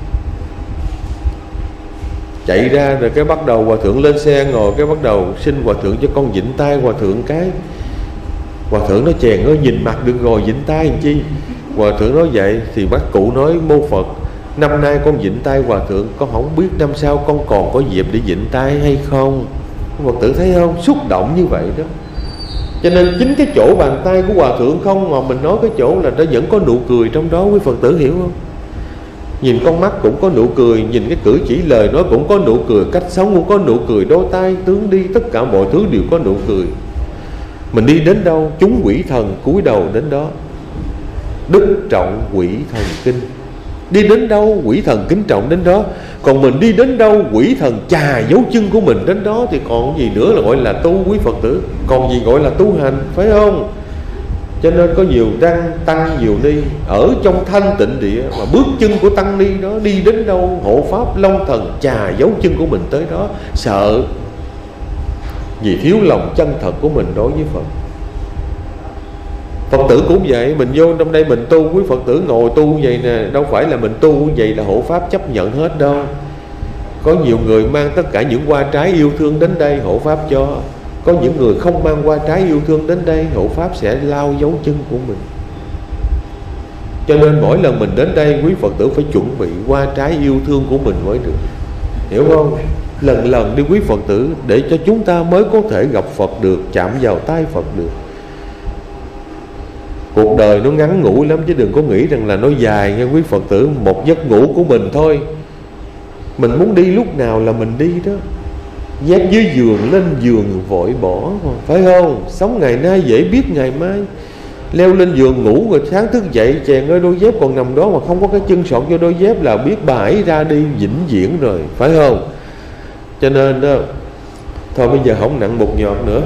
Chạy ra rồi cái bắt đầu hòa thượng lên xe ngồi, cái bắt đầu xin hòa thượng cho con vịnh tay hòa thượng cái. Hòa thượng nó chèn nó nhìn mặt được rồi, vịnh tay làm chi. Hòa thượng nói vậy thì bác cụ nói: mô Phật, năm nay con vịnh tay hòa thượng, con không biết năm sau con còn có dịp để vịnh tay hay không. Phật tử thấy không? Xúc động như vậy đó. Cho nên chính cái chỗ bàn tay của hòa thượng không mà mình nói cái chỗ là nó vẫn có nụ cười trong đó, quý Phật tử hiểu không? Nhìn con mắt cũng có nụ cười, nhìn cái cử chỉ lời nói cũng có nụ cười, cách sống cũng có nụ cười, đôi tay tướng đi, tất cả mọi thứ đều có nụ cười. Mình đi đến đâu chúng quỷ thần cúi đầu đến đó. Đức trọng quỷ thần kinh. Đi đến đâu quỷ thần kính trọng đến đó. Còn mình đi đến đâu quỷ thần chà dấu chân của mình đến đó, thì còn gì nữa là gọi là tu quý Phật tử. Còn gì gọi là tu hành, phải không? Cho nên có nhiều tăng nhiều ni ở trong thanh tịnh địa, mà bước chân của tăng ni đó đi đến đâu hộ pháp long thần chà dấu chân của mình tới đó. Sợ vì thiếu lòng chân thật của mình đối với Phật. Phật tử cũng vậy. Mình vô trong đây mình tu, quý Phật tử ngồi tu vậy nè, đâu phải là mình tu vậy là hộ pháp chấp nhận hết đâu. Có nhiều người mang tất cả những hoa trái yêu thương đến đây, hộ pháp cho. Có những người không mang hoa trái yêu thương đến đây, hộ pháp sẽ lao dấu chân của mình. Cho nên mỗi lần mình đến đây, quý Phật tử phải chuẩn bị hoa trái yêu thương của mình mới được. Hiểu không? Lần lần đi quý Phật tử, để cho chúng ta mới có thể gặp Phật được, chạm vào tay Phật được. Cuộc đời nó ngắn ngủi lắm, chứ đừng có nghĩ rằng là nó dài nghe quý Phật tử. Một giấc ngủ của mình thôi, mình muốn đi lúc nào là mình đi đó. Dép dưới giường lên giường vội bỏ, phải không? Sống ngày nay dễ biết ngày mai. Leo lên giường ngủ rồi sáng thức dậy chàng ơi đôi dép còn nằm đó mà không có cái chân sọt vô đôi dép là biết bà ấy ra đi vĩnh viễn rồi, phải không? Cho nên đó, thôi bây giờ không nặng bột nhọt nữa.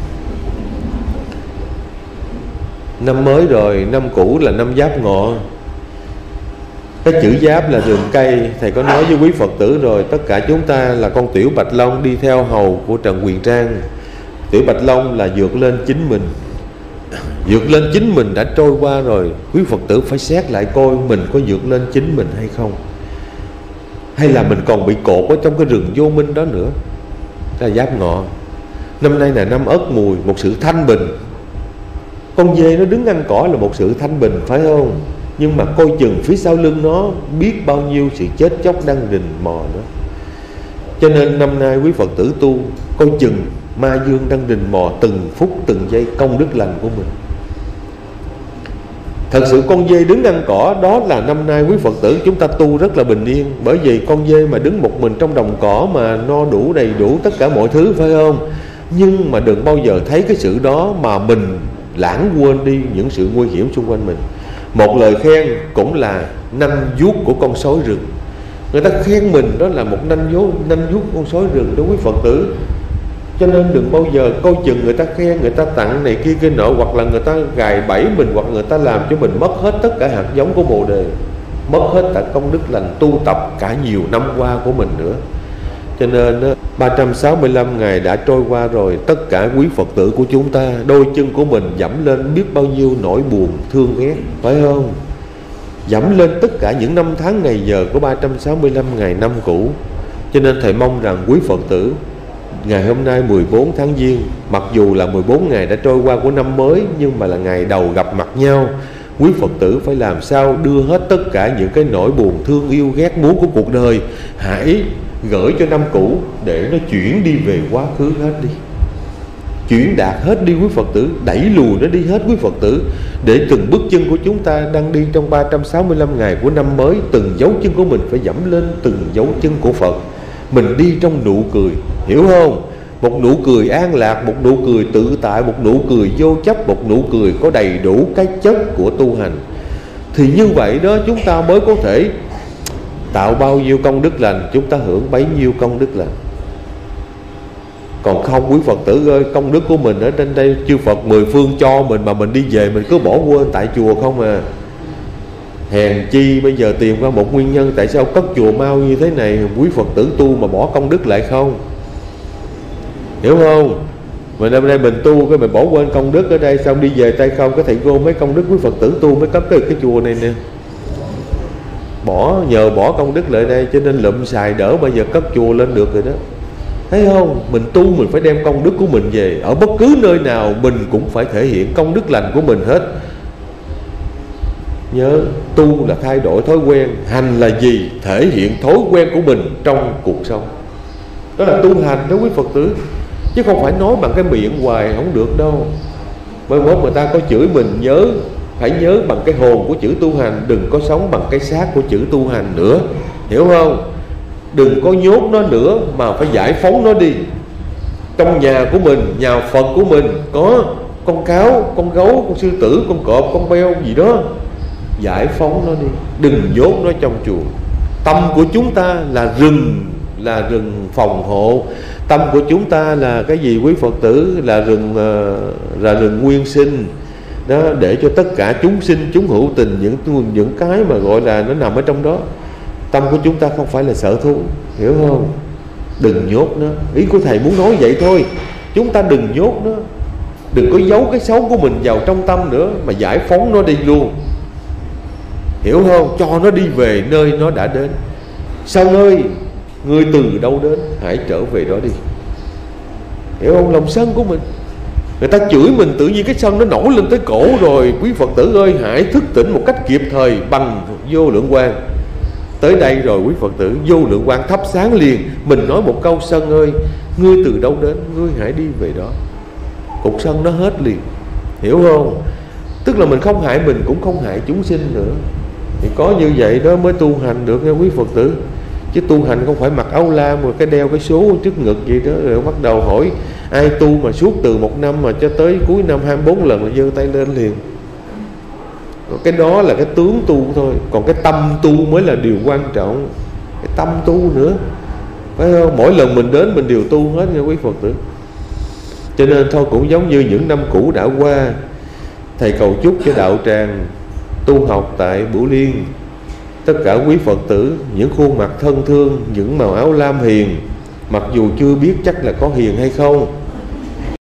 Năm mới rồi, năm cũ là năm Giáp Ngọ. Cái chữ giáp là rừng cây. Thầy có nói với quý Phật tử rồi, tất cả chúng ta là con tiểu Bạch Long đi theo hầu của Trần Quyền Trang. Tiểu Bạch Long là vượt lên chính mình. Vượt lên chính mình đã trôi qua rồi, quý Phật tử phải xét lại coi mình có vượt lên chính mình hay không, hay là mình còn bị cột ở trong cái rừng vô minh đó nữa. Đó là Giáp Ngọ. Năm nay là năm Ất Mùi, một sự thanh bình. Con dê nó đứng ăn cỏ là một sự thanh bình, phải không? Nhưng mà coi chừng phía sau lưng nó biết bao nhiêu sự chết chóc đang rình mò nữa. Cho nên năm nay quý Phật tử tu coi chừng ma dương đang rình mò từng phút từng giây công đức lành của mình. Thật sự con dê đứng ăn cỏ đó là năm nay quý Phật tử chúng ta tu rất là bình yên. Bởi vì con dê mà đứng một mình trong đồng cỏ mà no đủ đầy đủ tất cả mọi thứ, phải không? Nhưng mà đừng bao giờ thấy cái sự đó mà mình lãng quên đi những sự nguy hiểm xung quanh mình. Một lời khen cũng là nanh vuốt của con sói rừng. Người ta khen mình đó là một nanh vuốt con sói rừng đó quý Phật tử. Cho nên đừng bao giờ coi chừng người ta khen, người ta tặng này kia kia nọ, hoặc là người ta gài bẫy mình, hoặc người ta làm cho mình mất hết tất cả hạt giống của Bồ Đề, mất hết cả công đức lành tu tập cả nhiều năm qua của mình nữa. Cho nên 365 ngày đã trôi qua rồi, tất cả quý Phật tử của chúng ta, đôi chân của mình dẫm lên biết bao nhiêu nỗi buồn thương ghét, phải không? Dẫm lên tất cả những năm tháng ngày giờ của 365 ngày năm cũ. Cho nên thầy mong rằng quý Phật tử, ngày hôm nay 14 tháng Giêng, mặc dù là 14 ngày đã trôi qua của năm mới, nhưng mà là ngày đầu gặp mặt nhau. Quý Phật tử phải làm sao đưa hết tất cả những cái nỗi buồn thương yêu ghét muốn của cuộc đời, hãy gửi cho năm cũ để nó chuyển đi về quá khứ hết đi. Chuyển đạt hết đi quý Phật tử, đẩy lùi nó đi hết quý Phật tử. Để từng bước chân của chúng ta đang đi trong 365 ngày của năm mới, từng dấu chân của mình phải dẫm lên từng dấu chân của Phật. Mình đi trong nụ cười, hiểu không? Một nụ cười an lạc, một nụ cười tự tại, một nụ cười vô chấp, một nụ cười có đầy đủ cái chất của tu hành. Thì như vậy đó chúng ta mới có thể tạo bao nhiêu công đức lành, chúng ta hưởng bấy nhiêu công đức lành. Còn không quý Phật tử ơi, công đức của mình ở trên đây chư Phật mười phương cho mình, mà mình đi về mình cứ bỏ quên tại chùa không à. Hèn chi bây giờ tìm ra một nguyên nhân tại sao cất chùa mau như thế này, quý Phật tử tu mà bỏ công đức lại không? Hiểu không? Mình hôm nay mình tu cái mình bỏ quên công đức ở đây, xong đi về tay không, cái thầy gom mấy công đức quý Phật tử tu mới cất cái chùa này nè. Nhờ bỏ công đức lại đây cho nên lụm xài đỡ bây giờ cất chùa lên được rồi đó. Thấy không? Mình tu mình phải đem công đức của mình về. Ở bất cứ nơi nào mình cũng phải thể hiện công đức lành của mình hết. Nhớ, tu là thay đổi thói quen. Hành là gì? Thể hiện thói quen của mình trong cuộc sống. Đó là tu hành đó quý Phật tử. Chứ không phải nói bằng cái miệng hoài không được đâu. Bởi mốt người ta có chửi mình, phải nhớ bằng cái hồn của chữ tu hành, đừng có sống bằng cái xác của chữ tu hành nữa. Hiểu không? Đừng có nhốt nó nữa mà phải giải phóng nó đi. Trong nhà của mình, nhà Phật của mình có con cáo, con gấu, con sư tử, con cọp, con beo gì đó, giải phóng nó đi, đừng nhốt nó trong chùa. Tâm của chúng ta là rừng phòng hộ. Tâm của chúng ta là cái gì quý Phật tử? Là rừng nguyên sinh đó, để cho tất cả chúng sinh chúng hữu tình, những cái mà gọi là nó nằm ở trong đó. Tâm của chúng ta không phải là sở thú, hiểu không? Đừng nhốt nó. Ý của thầy muốn nói vậy thôi. Chúng ta đừng nhốt nó, đừng có giấu cái xấu của mình vào trong tâm nữa, mà giải phóng nó đi luôn. Hiểu không? Cho nó đi về nơi nó đã đến. Sau nơi người từ đâu đến, hãy trở về đó đi. Hiểu không? Lòng sân của mình, người ta chửi mình tự nhiên cái sân nó nổi lên tới cổ rồi. Quý Phật tử ơi, hãy thức tỉnh một cách kịp thời bằng vô lượng quang. Tới đây rồi quý Phật tử, vô lượng quang thắp sáng liền. Mình nói một câu sân ơi, ngươi từ đâu đến, ngươi hãy đi về đó. Cục sân nó hết liền. Hiểu không? Tức là mình không hại mình cũng không hại chúng sinh nữa. Thì có như vậy đó mới tu hành được nha quý Phật tử. Chứ tu hành không phải mặc áo lam rồi cái đeo cái số trước ngực vậy đó, rồi bắt đầu hỏi ai tu mà suốt từ 1 năm mà cho tới cuối năm 24 lần là giơ tay lên liền. Cái đó là cái tướng tu thôi, còn cái tâm tu mới là điều quan trọng. Cái tâm tu nữa, phải không? Mỗi lần mình đến mình đều tu hết nha quý Phật tử. Cho nên thôi cũng giống như những năm cũ đã qua, thầy cầu chúc cho đạo tràng tu học tại Bửu Liên, tất cả quý Phật tử, những khuôn mặt thân thương, những màu áo lam hiền, mặc dù chưa biết chắc là có hiền hay không,